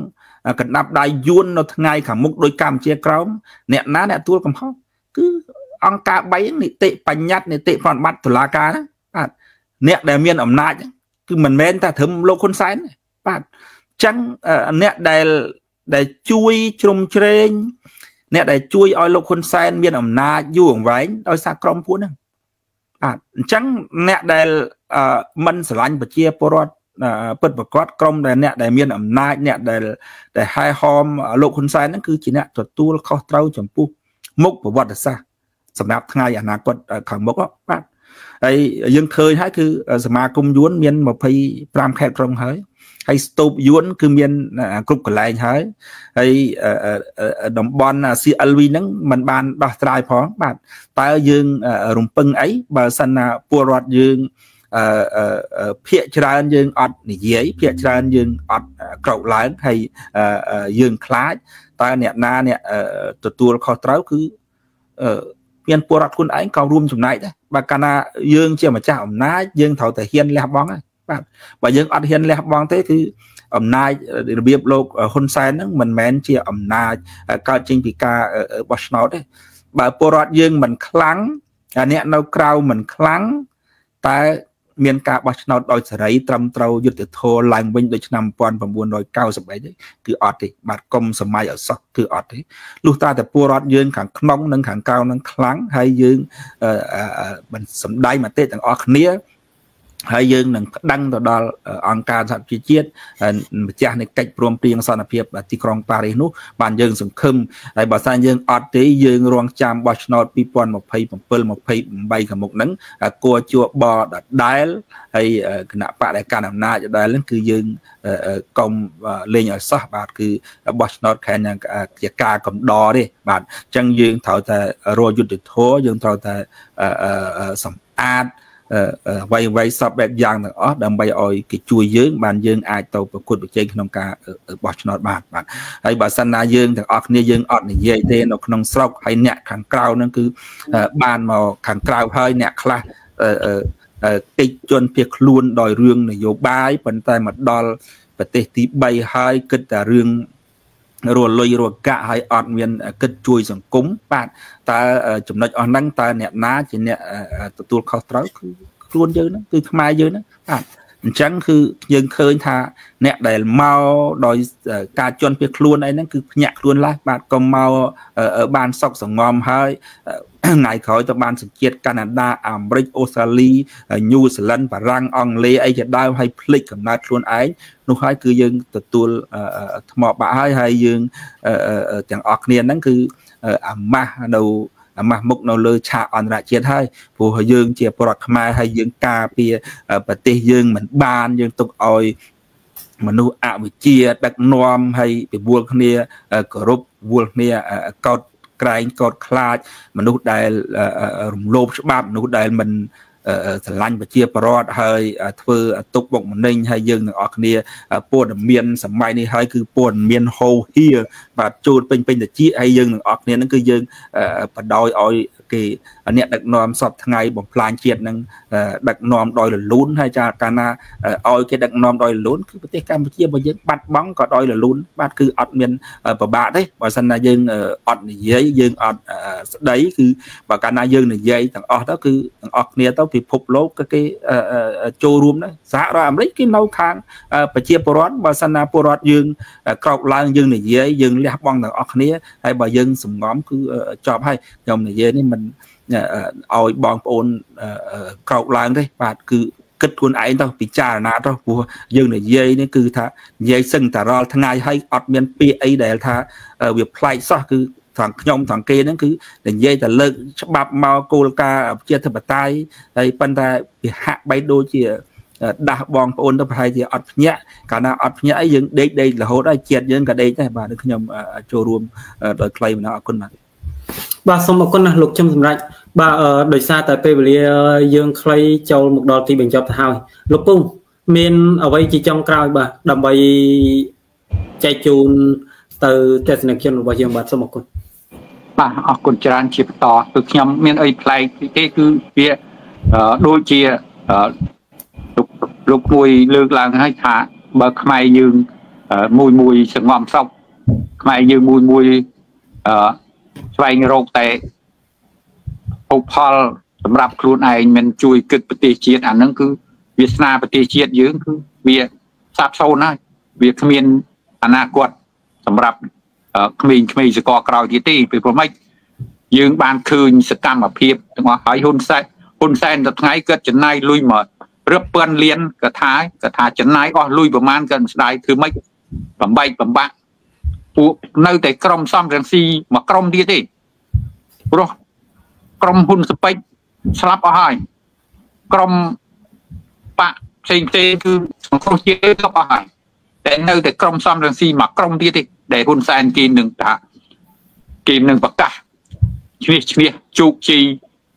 កណ្ដាប់ដៃយួននៅថ្ងៃខាងមុខដោយកម្ពុជាក្រោមអ្នកណាអ្នកទួលកំហុសគឺអង្គការ3នីតិបញ្ញត្តិនីតិប្រតិបត្តិតុលាការណាបាទអ្នកដែលមានអំណាចគឺមិនមែនតែត្រឹមលោកហ៊ុនសែនទេបាទអញ្ចឹងអ្នកដែលជួយជ្រោមជ្រែងអ្នកដែលជួយឲ្យលោកហ៊ុនសែនមានអំណាចយូរអង្វែងដោយសារក្រុមពួកហ្នឹងបាទអញ្ចឹងអ្នកដែលមិនស្រឡាញ់ប្រជាពលរដ្ឋពិតប្រាកដក្រុមដែលអ្នកដែលមានអំណាចអ្នកដែលហែហមលោកហ៊ុនសែនហ្នឹងគឺជាអ្នកទទួលខុសត្រូវចំពោះមុខប្រវត្តិសាស្ត្រសម្រាប់ថ្ងៃអនាគតខាងមុខបាទហើយយើងឃើញហើយគឺសមាគមយួនមាន25ខេត្តក្រុងហើយស្ទូបយួនគឺមានគ្រប់កន្លែងហើយតំបន់ CLV ហ្នឹងมันបានដោះស្រាយផងបាទតើយើងរំពឹងអីបើសិនណាពលរដ្ឋយើងភាគច្រើនយើងអត់និយាយភាគច្រើនយើងអត់ក្រោកឡើងហើយយើងខ្លាចតើអ្នកណាអ្នកទទួលខុសត្រូវគឺមានពលរដ្ឋខ្លួនឯងក៏រួមចំណែកដែរបើកាលណាយើងជាម្ចាស់អំណាចយើងត្រូវតែហ៊ានលះបង់ហើយបាទបើយើងអត់ហ៊ានលះបង់ទេគឺអំណាចរបៀបលោកហ៊ុនសែនហ្នឹងមិនមែនជាអំណាចកើតចេញពីការបោះឆ្នោតទេបើពលរដ្ឋយើងមិនខ្លាំងអ្នកនៅក្រៅមិនខ្លាំងតែមានការបោះឆ្នោតដោយសេរីត្រឹមត្រូវយុត្តិធម៌ឡើងវិញដូចឆ្នាំ1993ទេគឺអត់ទេបាទកុំសម័យអសោះគឺអត់ទេលុះតែពលរដ្ឋយើងខាងក្នុងនិងខាងក្រៅនឹងខ្លាំងហើយយើងសម្ដែងមតិទាំងអស់គ្នាហើយយើងនឹងប្តឹងទៅដល់អង្គការសហប្រជាជាតិម្ចាស់នៃកិច្ចព្រមព្រៀងសន្តិភាពទីក្រុងប៉ារីសនោះបានយើងសង្ឃឹមហើយបើសិនយើងអត់ទេយើងរងចាំបោះឆ្នោត2027 28ខាងមុខហ្នឹងគួរជួបបដដែលហើយគណៈបកដែលកាន់អំណាចដដែលហ្នឹងគឺយើងកុំលេងឲ្យសោះបាទគឺបោះឆ្នោតខែជាការកំដរទេបាទអញ្ចឹងយើងត្រូវតែរកយុត្តិធម៌យើងត្រូវតែសម្អាតអ្វីសពបែបយ៉ាងទាំងអស់ដើម្បីឲ្យគេជួយយើងបានយើងអាចទៅប្រកួតប្រជែងក្នុងការបោះឆ្នោតបាទហើយបើសិនណាយើងទាំងអស់គ្នាយើងអត់និយាយទេនៅក្នុងស្រុកហើយអ្នកខាងក្រៅហ្នឹងគឺបានមកខាងក្រៅហើយអ្នកខ្លះតិចជនភៀសខ្លួនដោយរឿងនយោបាយប៉ុន្តែមកដល់ប្រទេសទី3ហើយគិតតែរឿងរលុយរកាក់ហើយអត់មានគិតជួយសង្គមបាទតើចំណុចអស់ហ្នឹងតើអ្នកណាជាអ្នកទទួលខុសត្រូវគឺខ្លួនយើងហ្នឹងគឺខ្មែរយើងហ្នឹងបាទអញ្ចឹងគឺយើងឃើញថាអ្នកដែលមកដោយការជន់ភៀសខ្លួនអីហ្នឹងគឺភ្ញាក់ខ្លួនឡាស់បាទកុំមកបានសុខសងំហើយថ្ងៃក្រោយទៅបានសញ្ជាតិកាណាដាអាមេរិកអូស្ត្រាលីញូហ្សេឡង់បារាំងអង់គ្លេសអីជាដើមហើយភ្លេចកំណើតខ្លួនឯងនោះហើយគឺយើងទទួលថ្មបាក់ហើយយើងទាំងអស់គ្នាហ្នឹងគឺអាម៉ាស់មុខនៅលើឆាកអន្តរជាតិហើយព្រោះយើងជាពលរដ្ឋខ្មែរហើយយើងការពារប្រទេសយើងមិនបានយើងទុកឲ្យមនុស្សអវិជ្ជាដឹកនាំហើយពិវល់គ្នាគោរពវល់គ្នាកោតក្រែងកោតខ្លាចមនុស្សដែលរំលោភច្បាប់មនុស្សដែលមិនស្រឡាញ់ប្រជាពលរដ្ឋហើយធ្វើទុកបុកម្នេញហើយយើងទាំងអស់គ្នាព័ត៌មានសម័យនេះហើយគឺព័ត៌មានហូរហៀបាទចូលពេញតិចហើយយើងទាំងអស់គ្នាហ្នឹងគឺយើងបដ ாய் ឲ្យគេអ្នកដឹកនាំសពថ្ងៃបំផ្លាញជាតិនឹងដឹកនាំដោយរលូនហើយចាកាលណាឲ្យគេដឹកនាំដោយរលូនគឺប្រទេសកម្ពុជារបស់យើងបាត់បង់ក៏ដោយរលូនបាទគឺអត់មានពិបាកទេបើមិនណាយើងអត់និយាយយើងអត់ស្ដីគឺបើកាលណាយើងនិយាយទាំងអស់ទៅគឺទាំងអស់គ្នាទៅពិភពលោកក៏គេចូលរួមដែរសហរដ្ឋអាមេរិកគេនៅខាងប្រជាពលរដ្ឋបើមិនណាពលរដ្ឋយើងក្រោកឡើងយើងនិយាយយើងលះបង់ទាំងអស់គ្នាហើយបើយើងសំងំគឺចប់ហើយខ្ញុំនិយាយនេះមិនឲ្យបងប្អូនក្រោកឡើងទេបាទគឺគិតខ្លួនឯងទៅពិចារណាទៅព្រោះយើងនិយាយនេះគឺថានិយាយសឹងតែរាល់ថ្ងៃហើយអត់មានពាក្យអីដែលថាវាប្លែកសោះគឺទាំងខ្ញុំទាំងគេហ្នឹងគឺនិយាយតែលើកច្បាប់មកគោលការណ៍ប្រជាធិបតេយ្យហើយប៉ុន្តែវាហាក់បីដូចជាដាស់បងប្អូនទៅប្រហែលជាអត់ភ្ញាក់កាលណាអត់ភ្ញាក់អីយើងដេករហូតហើយជាតិយើងក៏ដេកដែរបាទខ្ញុំចូលរួមដោយខ្លីម្ដងអរគុណបាទបាទសូមអរគុណណាស់លោកជំសម្រាប់បាទដោយសារតែពេលវេលាយើងខ្លីចូលមកដល់ទីបញ្ចប់ទៅហើយលោកពងមានអ្វីជាចុងក្រោយបាទដើម្បីចែកជូនទៅទស្សនិកជនរបស់យើងបាទសូមអរគុណបាទអរគុណច្រើនជាបន្តគឺខ្ញុំមានអីប្លែកទេគឺវាដូចជាលោកមួយលើកឡើងឲ្យថាបើខ្មែរយើង mùi sừng ngòm sọc Khmer như mùi xoay rộp tại hộp hòl sầm rạp luôn ai mình chui cực bờ tây chiết nó cứ Việt Nam bờ tây chiết dưỡng cứ việc sáp sâu này việc miền anh quật sầm rạp mình sẽ có cào tí tí vì mấy dương ban khơi sẽ cam ở phía mà hỏi Hun Sen được ngay cái chân này lui mở rớp bơn liên cái thái chân này lui vào man gần đại thứ mấy bẩm bạ nơi tại Krom Sam Rang Si mà Krom đi thế rồi Krom Hun Spek slap ở hai Krom bạ sinh tê cứ không chế slap ở hai để nơi tại Krom Sam Rang Si mà Krom đi thế để Hun Sen kim đừng bạc cả chia chụp chi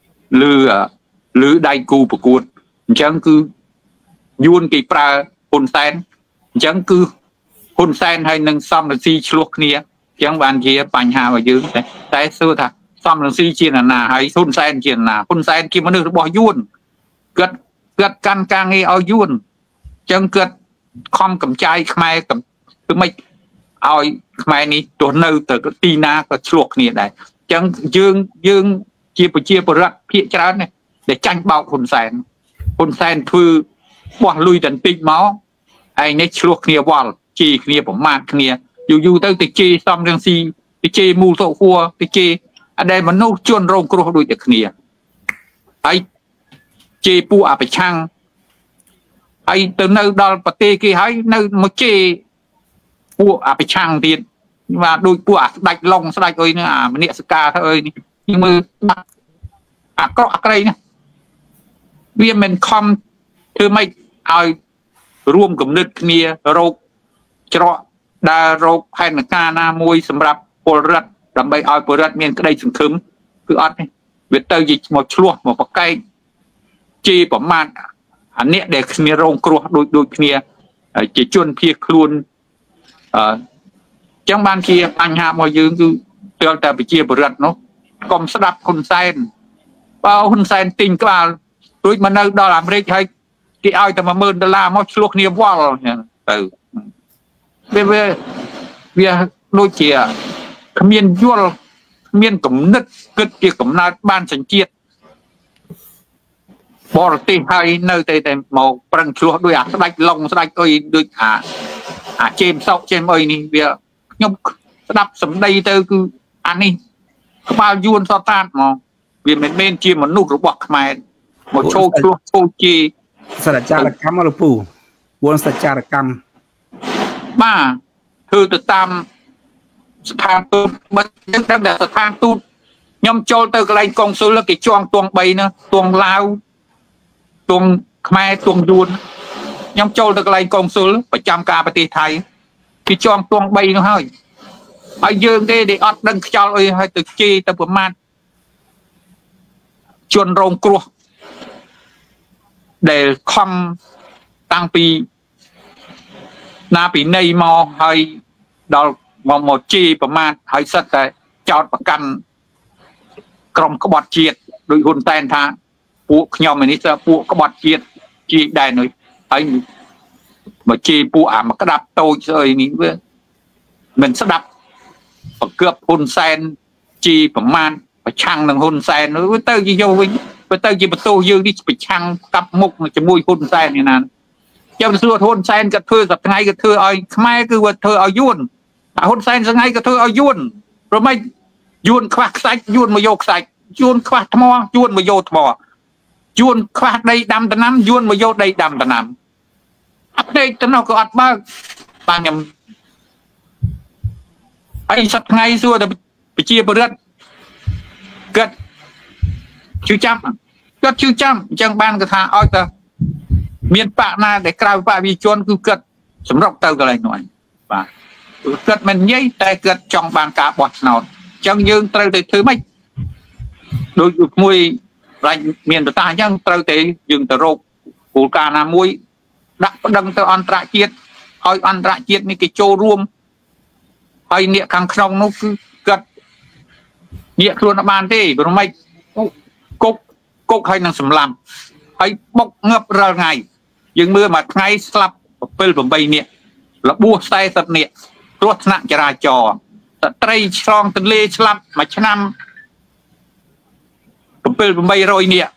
lư đai cu bạc cuột chẳng cứ yuan kỳ pra Hun Sen chẳng cứ Hun Sen hay nâng Sam Rang Si chuộc nia chẳng bàn chia bành hà và dương tại xưa thà Sam Rang Si chia là hay Hun Sen chia là Hun Sen kia mà nước bỏ yuan gật can càng nghe ao yuan chẳng gật không cầm chai Khmer cầm cứ mấy ao Khmer ní tổ nơi từ cái tina và chuộc nia này chẳng dương chia bờ rắc phía trái này để tranh bạo Hun Sen thư bỏ lui tận tinh máu anh ấy chuộc nia vào chi kiaผมมากkiaอยู่tớiติจีซ้ำเรื่องซีติจีมูโตคัวติจีอะไรมันนู่ชวนโรงครัวโดยเด็กเนี่ยไอ้จีปูอาไปช่างไอ้ตัวนึกดอลปฏิกิให้นึกมาจีปูอาไปช่างทีว่าโดยปูอาดัดลงสไลด์เอ้ยเนี่ยมันเนี่ยสกาเอ้ยนี่ยังมือก็อะไรเนี่ยเวียนเป็นคอมคือไม่เอาร่วมกับนึกเนี่ยโรคจระดาโรคแผ่นกาหน้ามวยสำหรับปวดรัดดำใบอ้อยปวดรัดเมียนก็ได้สังคมคืออัดนี่เวทเตอร์ยิงหมดชั่วหมดปากไก่จีประมาณอันเนี้ยเด็กมีโรงครัวโดยเนี่ยจีจวนเพียครูนจังบางทีปัญหามายืนคือเตือนแต่ไปเจียปวดรัดเนาะกรมสดับHun Senว่าHun Senติงกล่าวโดยมันเอาดอลลาร์อเมริกให้กี่อ้อยแต่มา$10,000มาชั่วเนี่ยวอลเนี่ยvề đôi chị miền yuan miền cẩm nứt cực kỳ cẩm nát ban sản chiết bỏ tiền hay nơi đây màu bằng chúa đôi đạch lông đạch ơi đôi chêm sau chêm ơi này việc nhung đập sầm đây tới cứ ăn đi bao yuan so tan mà vì mình bên chia một nút rồi bọc mày một châu chi สัจจารกรรมอะไรปู่วนสัจจารกรรมบ้าคือติดตามสถานตูมันตั้งแต่สถานตูย่อมโจลเตอร์กลายกองซูแล้วกี่จวงตวงใบเนาะตวงลาวตวงขมายตวงยูนย่อมโจลเตอร์กลายกองซูประจำการประเทศไทยกี่จวงตวงใบเนาะเฮ้ยไอ้ยืงได้อัดดังเจ้าเอ้ยให้ตึกจีแต่ประมาณชวนโรงครัวđể không tăng pi na pi nay mò hay đào một chiประมาณhayสักแต่จอดประกันกรมกบฏเจียดโดยHun Senท่าปูขยมอันนี้จะปูกบฏเจียดจีได้หน่อยไอ้มาจีปูมากระดับโตเฉยนี่เว้ยมันสดับเกือบHun Senจีประมาณไปช่างหนึ่งHun Senหรือเตอร์ยี่โยวิ่งไปเตอร์จีประตูยืนที่ไปช่างกับมุกมันจะมุยHun Senนี่นั่นเจ้าตัวHun SenกับเธอกับไงกับเธอเอาKhmerคือว่าเธอเอายุ่นHun Senไงกับเธอเอายุ่นเราไม่ยุ่นควักใส่ยุ่นมาโยกใส่ยุ่นควักทมยุ่นมาโยกทมยุ่นควักได้ดำตะน้ำยุ่นมาโยกได้ดำตะน้ำอัปเดตตะนอกก็อัดบ้างบางอย่างไอ้สัตว์ไงซัวแต่ไปเชียร์เรือเกิดชื่อจำก็ชื่อจำจังบ้านกระทาอ้อยแต่เมียนปะนาแต่กลายปะวิจวนคือเกิดสำหรับเตอร์อะไรหน่อยป่ะเกิดมันยิ่งแต่เกิดจังบางกาบอดหนอนจังยืนเตอร์แต่ถือไม่โดยมวยไรเมียนตาจังเตอร์แต่ยืนแต่โรคปูกานามวยดักดังเตอร์อันตรายเจียดอ้อยอันตรายเจียดนี่กิโจรวมไอ้เนี่ยขังขนมนู้คือเกิดเนี่ยครัวน้ำมันที่เป็นไม่กุ๊กให้นางสำลัมไอ้บกเงือบเรื่องไงยังเมื่อมาไงสลับเปิลผมไปเนี่ยរបួស40នាក់គ្រោះថ្នាក់ចរាចរណ៍ស្ត្រីឆ្លងទន្លេស្លាប់មួយឆ្នាំ700-800នាក់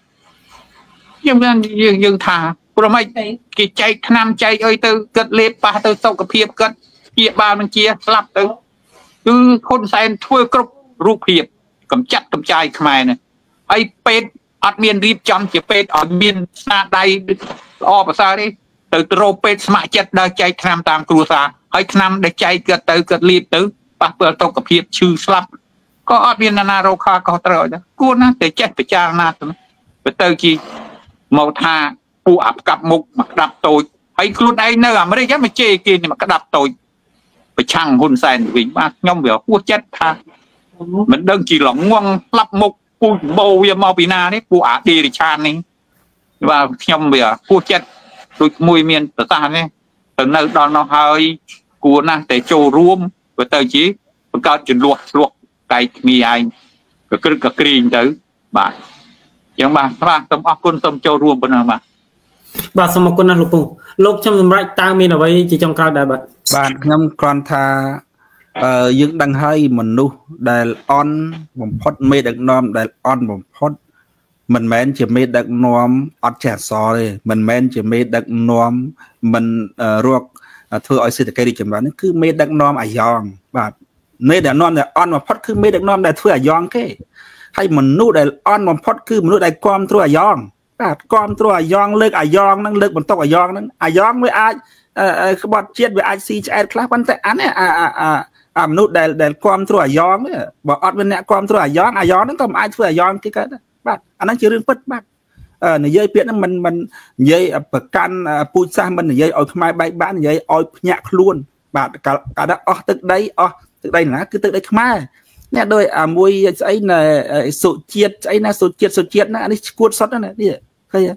យើងថាព្រោះមិនគេចែកឆ្នាំចែកអីទៅគិតលេបប៉ះទៅសុខភាពគិតជាបាលបញ្ជាស្លាប់ទៅគឺហ៊ុនសែនធ្វើគ្រប់រូបភាពកំចាត់កំចាយខ្មែរនេះហើយពេទ្យអត់មានរៀបចំជាពេទ្យឲ្យមានស្នាដៃល្អប្រសើរទេទៅរកពេទ្យស្ម័គ្រចិត្តដើរចែកឆ្នាំតាមគ្រួសារហើយឆ្នាំដែលចែកគាត់ទៅគាត់លៀបទៅប៉ះពាល់សុខភាពឈឺស្លាប់ក៏អត់មានណារកខខុសត្រូវដែរគួរណាស់តែចេះពិចារណាទៅជាមកថាពួកអាប់កាប់មុខមកក្តាប់តូចហើយខ្លួនឯងនៅអាមេរិកមកជេរគេមកក្តាប់តូចប្រឆាំងហ៊ុនសែនវិញបាទខ្ញុំវាហួសចិត្តថាមិនដឹងជាល្ងងផ្លាប់មុខពូជបោវាមកពីណានេះពួកអាឌីរិឆាននេះបាទខ្ញុំវាហួសចិត្តដូចមួយមានប្រសាសន៍នេះទៅនៅដល់នោះហើយគួរណាស់តែចូលរួមទៅជាបង្កើតចំនួនឆ្លោះកែកគ្នាឯងក៏ក្រឹកក៏ក្រៀងទៅបាទយ៉ាងបាទសូមអរគុណសូមចូលរួមប៉ុណ្ណឹងបាទសូមអរគុណណាស់លោកពូលោកខ្ញុំសម្រាប់តើមានអ្វីជាចុងក្រោយដែរបាទខ្ញុំគ្រាន់ថាយើងដឹងហើយមនុស្សដែលអន់បំផុតមេដឹកនាំដែលអន់បំផុតមិនមែនជាមេដឹកនាំអត់ចេះអក្សរទេមិនមែនជាមេដឹកនាំមិនរកធ្វើឲ្យសេដ្ឋកិច្ចរីកចម្រើនគឺមេដឹកនាំអាយ៉ងបាទមេដឹកនាំដែលអន់បំផុតគឺមេដឹកនាំដែលធ្វើអាយ៉ងគេហើយមនុស្សដែលអន់បំផុតគឺមនុស្សដែលគ្រប់គ្រងអាយ៉ងបាទគ្រប់គ្រងអាយ៉ងលើកអាយ៉ងហ្នឹងលើកបន្ទុកអាយ៉ងហ្នឹងអាយ៉ងវាអាចក្បត់ជាតិវាអាចស៊ីឆ្អែតខ្លះប៉ុន្តែអានេះមនុស្សដែលគ្រប់គ្រងអាយ៉ងបើអត់មានអ្នកគ្រប់គ្រងអាយ៉ងហ្នឹងក៏មិនអាចធ្វើអាយ៉ងគេកើតដែរបាទអាហ្នឹងជារឿងពិតបាទនិយាយពាក្យហ្នឹងមិននិយាយប្រកាន់ពូជសាសន៍មិននិយាយឲ្យខ្មែរបែកបាក់និយាយឲ្យភ្ញាក់ខ្លួនបាទកាលអស់ទឹកដីណាគឺទឹកដីខ្មែរនេះដោយមួយស្អីណែសុជាតិស្អីណាសុជាតិណានេះឈួតសុតណានេះឃើញ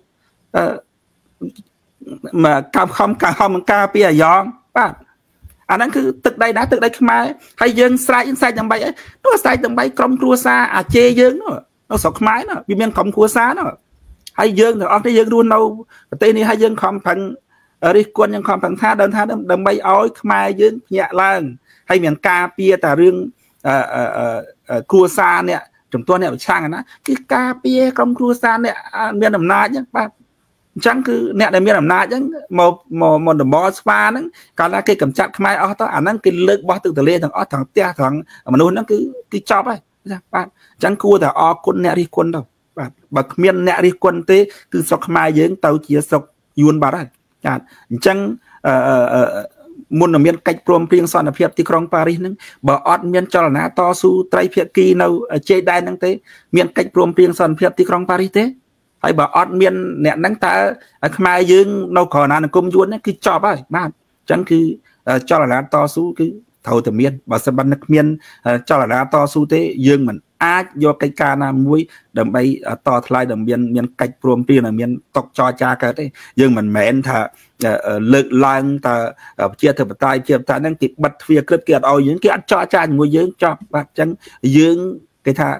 មកកម្មខំការពីអាយ៉ងបាទអាហ្នឹងគឺទឹកដីណាទឹកដីខ្មែរហើយយើងស្រែកដើម្បីអីនោះស្រែកដើម្បីក្រុមគ្រួសារអាជេយើងនោះនៅស្រុកខ្មែរនោះវាមានក្រុមគ្រួសារនោះហើយយើងទាំងអស់គ្នាយើងរស់នៅប្រទេសនេះហើយយើងខំប្រឹងរិះគន់យើងខំប្រឹងថាដើម្បីឲ្យខ្មែរយើងភ្ញាក់ឡើងហើយមានការពារតែរឿងគ្រួសារអ្នកជំទាស់អ្នកប្រឆាំងណាគឺការពារក្រុមគ្រួសារអ្នកមានអំណាចហ្នឹងបាទអញ្ចឹងគឺអ្នកដែលមានអំណាចហ្នឹងមកតំបល់ស្វាហ្នឹងកាលណាគេកម្ចាត់ខ្មែរអស់ទៅអាហ្នឹងគេលើកបោះទឹកទន្លេទាំងអស់ទាំងផ្ទះទាំងមនុស្សហ្នឹងគឺចប់ហើយបាទអញ្ចឹងគួរតែអរគុណអ្នករិះគន់ទៅបាទបើគ្មានអ្នករិះគន់ទេគឺស្រុកខ្មែរយើងទៅជាស្រុកយួនបាត់ហើយចាអញ្ចឹងមុននឹងមានកិច្ចព្រមព្រៀងសន្តិភាពទីក្រុងប៉ារីសហ្នឹងបើអត់មានចលនាតស៊ូត្រីភាគីនៅជ័យដែនហ្នឹងទេមានកិច្ចព្រមព្រៀងសន្តិភាពទីក្រុងប៉ារីសទេហើយបើអត់មានអ្នកហ្នឹងតើខ្មែរយើងនៅក្រណានគមយួនហ្នឹងគឺចប់ហើយបាទអញ្ចឹងគឺចលនាតស៊ូគឺត្រូវតែមានបើសិនបើគ្មានចលនាតស៊ូទេយើងមិនអាចយកកិច្ចការណាមួយដើម្បីតថ្លៃដើម្បីមានកិច្ចព្រមព្រៀងដែលមានតុកចរចាកើតទេយើងមិនមែនថាលើកឡើងតែប្រជាធិបតេយ្យហ្នឹងគេបិទទ្វារក្រឹតគេអត់ឲ្យយើងគេអត់ចរចាជាមួយយើងចប់បាទអញ្ចឹងយើងគេថា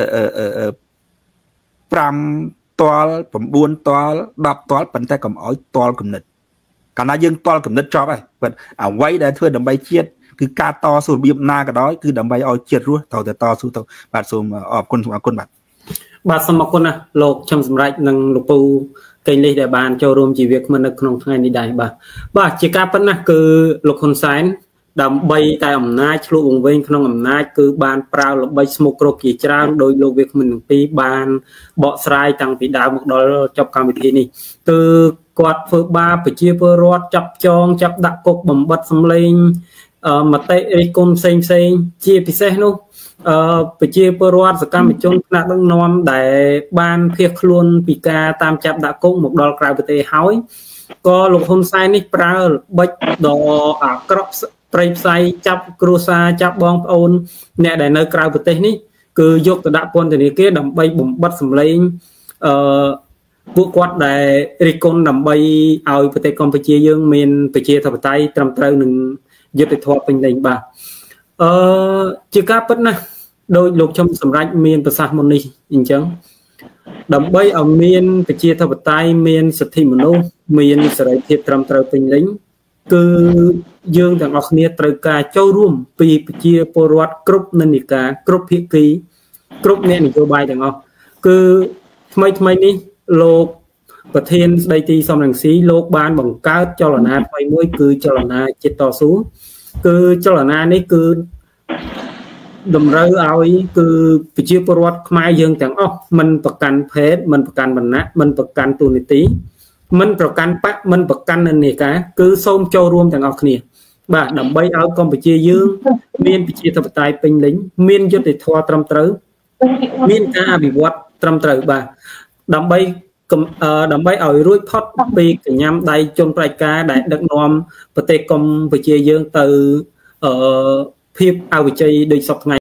5 ទាល់ 9 ទាល់ 10 ទាល់ប៉ុន្តែកុំឲ្យទាល់គំនិតកាលណាយើងទាល់គំនិតចប់ហើយប៉ុន្តែអ្វីដែលធ្វើដើម្បីជាតិគឺការតស៊ូរបៀបណាក៏ដោយគឺដើម្បីឲ្យជាតិរស់ត្រូវតែតស៊ូទៅបាទសូមអរគុណបាទសូមអរគុណណាស់លោកខ្ញុំសម្រេចនិងលោកពូកេងលីសដែលបានចូលរួមជាវាគ្មិននៅក្នុងថ្ងៃនេះដែរបាទជាការប៉ុណ្ណាគឺលោកហ៊ុនសែនដើម្បីតែអំណាចឆ្លុះវង្វេងក្នុងអំណាចគឺបានប្រើល្បិចស្មុគគ្រោកជាច្រើនដោយលោកវាគ្មិនទាំងពីរបានបកស្រាយតាំងពីដើមមកដល់ចប់កម្មវិធីនេះគឺគាត់ធ្វើបាបប្រជាពលរដ្ឋចាប់ចងចាប់ដាក់គុកបំបិតសម្លេងមតិរិះគន់ផ្សេងជាពិសេសនោះប្រជាពលរដ្ឋសកម្មជនថ្នាក់ដឹកនាំដែលបានភៀសខ្លួនពីការតាមចាប់ដាក់គុកមកដល់ក្រៅប្រទេសហើយក៏លោកហ៊ុនសែននេះប្រើល្បិចដ៏អាក្រក់ព្រៃផ្សៃចាប់គ្រួសារចាប់បងប្អូនអ្នកដែលនៅក្រៅប្រទេសនេះគឺយកទៅដាក់ពន្ធនាគារដើម្បីបំបិតសម្លេងពួកគាត់ដែលរិះគន់ដើម្បីឲ្យប្រទេសកម្ពុជាយើងមានប្រជាធិបតេយ្យត្រឹមត្រូវនឹងយុត្តិធម៌ពេញលេញបាទជាការពិតណាស់ដោយលោកខ្ញុំសម្រេចមានប្រសាសន៍មុននេះអញ្ចឹងដើម្បីឲ្យមានប្រជាធិបតេយ្យមានសិទ្ធិមនុស្សមានសេរីភាពត្រឹមត្រូវពេញលេញគឺយើងទាំងអស់គ្នាត្រូវការចូលរួមពីប្រជាពលរដ្ឋគ្រប់និន្នាការគ្រប់ភាគីគ្រប់អ្នកនយោបាយទាំងអស់គឺថ្មីនេះលោកប្រធានស្ដីទីសំរងស៊ីលោកបានបង្កើតចលនាថ្មីមួយគឺចលនាចិត្តតស៊ូគឺចលនានេះគឺតម្រូវឲ្យគឺប្រជាពលរដ្ឋខ្មែរយើងទាំងអស់មិនប្រកាន់ភេទមិនប្រកាន់វណ្ណៈមិនប្រកាន់ទូនីតិមិនប្រកាន់បកមិនប្រកាន់និន្នាការគឺសូមចូលរួមទាំងអស់គ្នាបាទដើម្បីឲ្យកម្ពុជាយើងមានប្រជាធិបតេយ្យពេញលេញមានយុត្តិធម៌ត្រឹមត្រូវមានការអភិវឌ្ឍត្រឹមត្រូវបាទដើម្បីឲ្យរួចផុតពីកញ្ញាំដៃជនប្រជាការដែលដឹកនាំប្រទេសកម្ពុជាយើងទៅភាពអវិជ័យដូចសពថ្ងៃ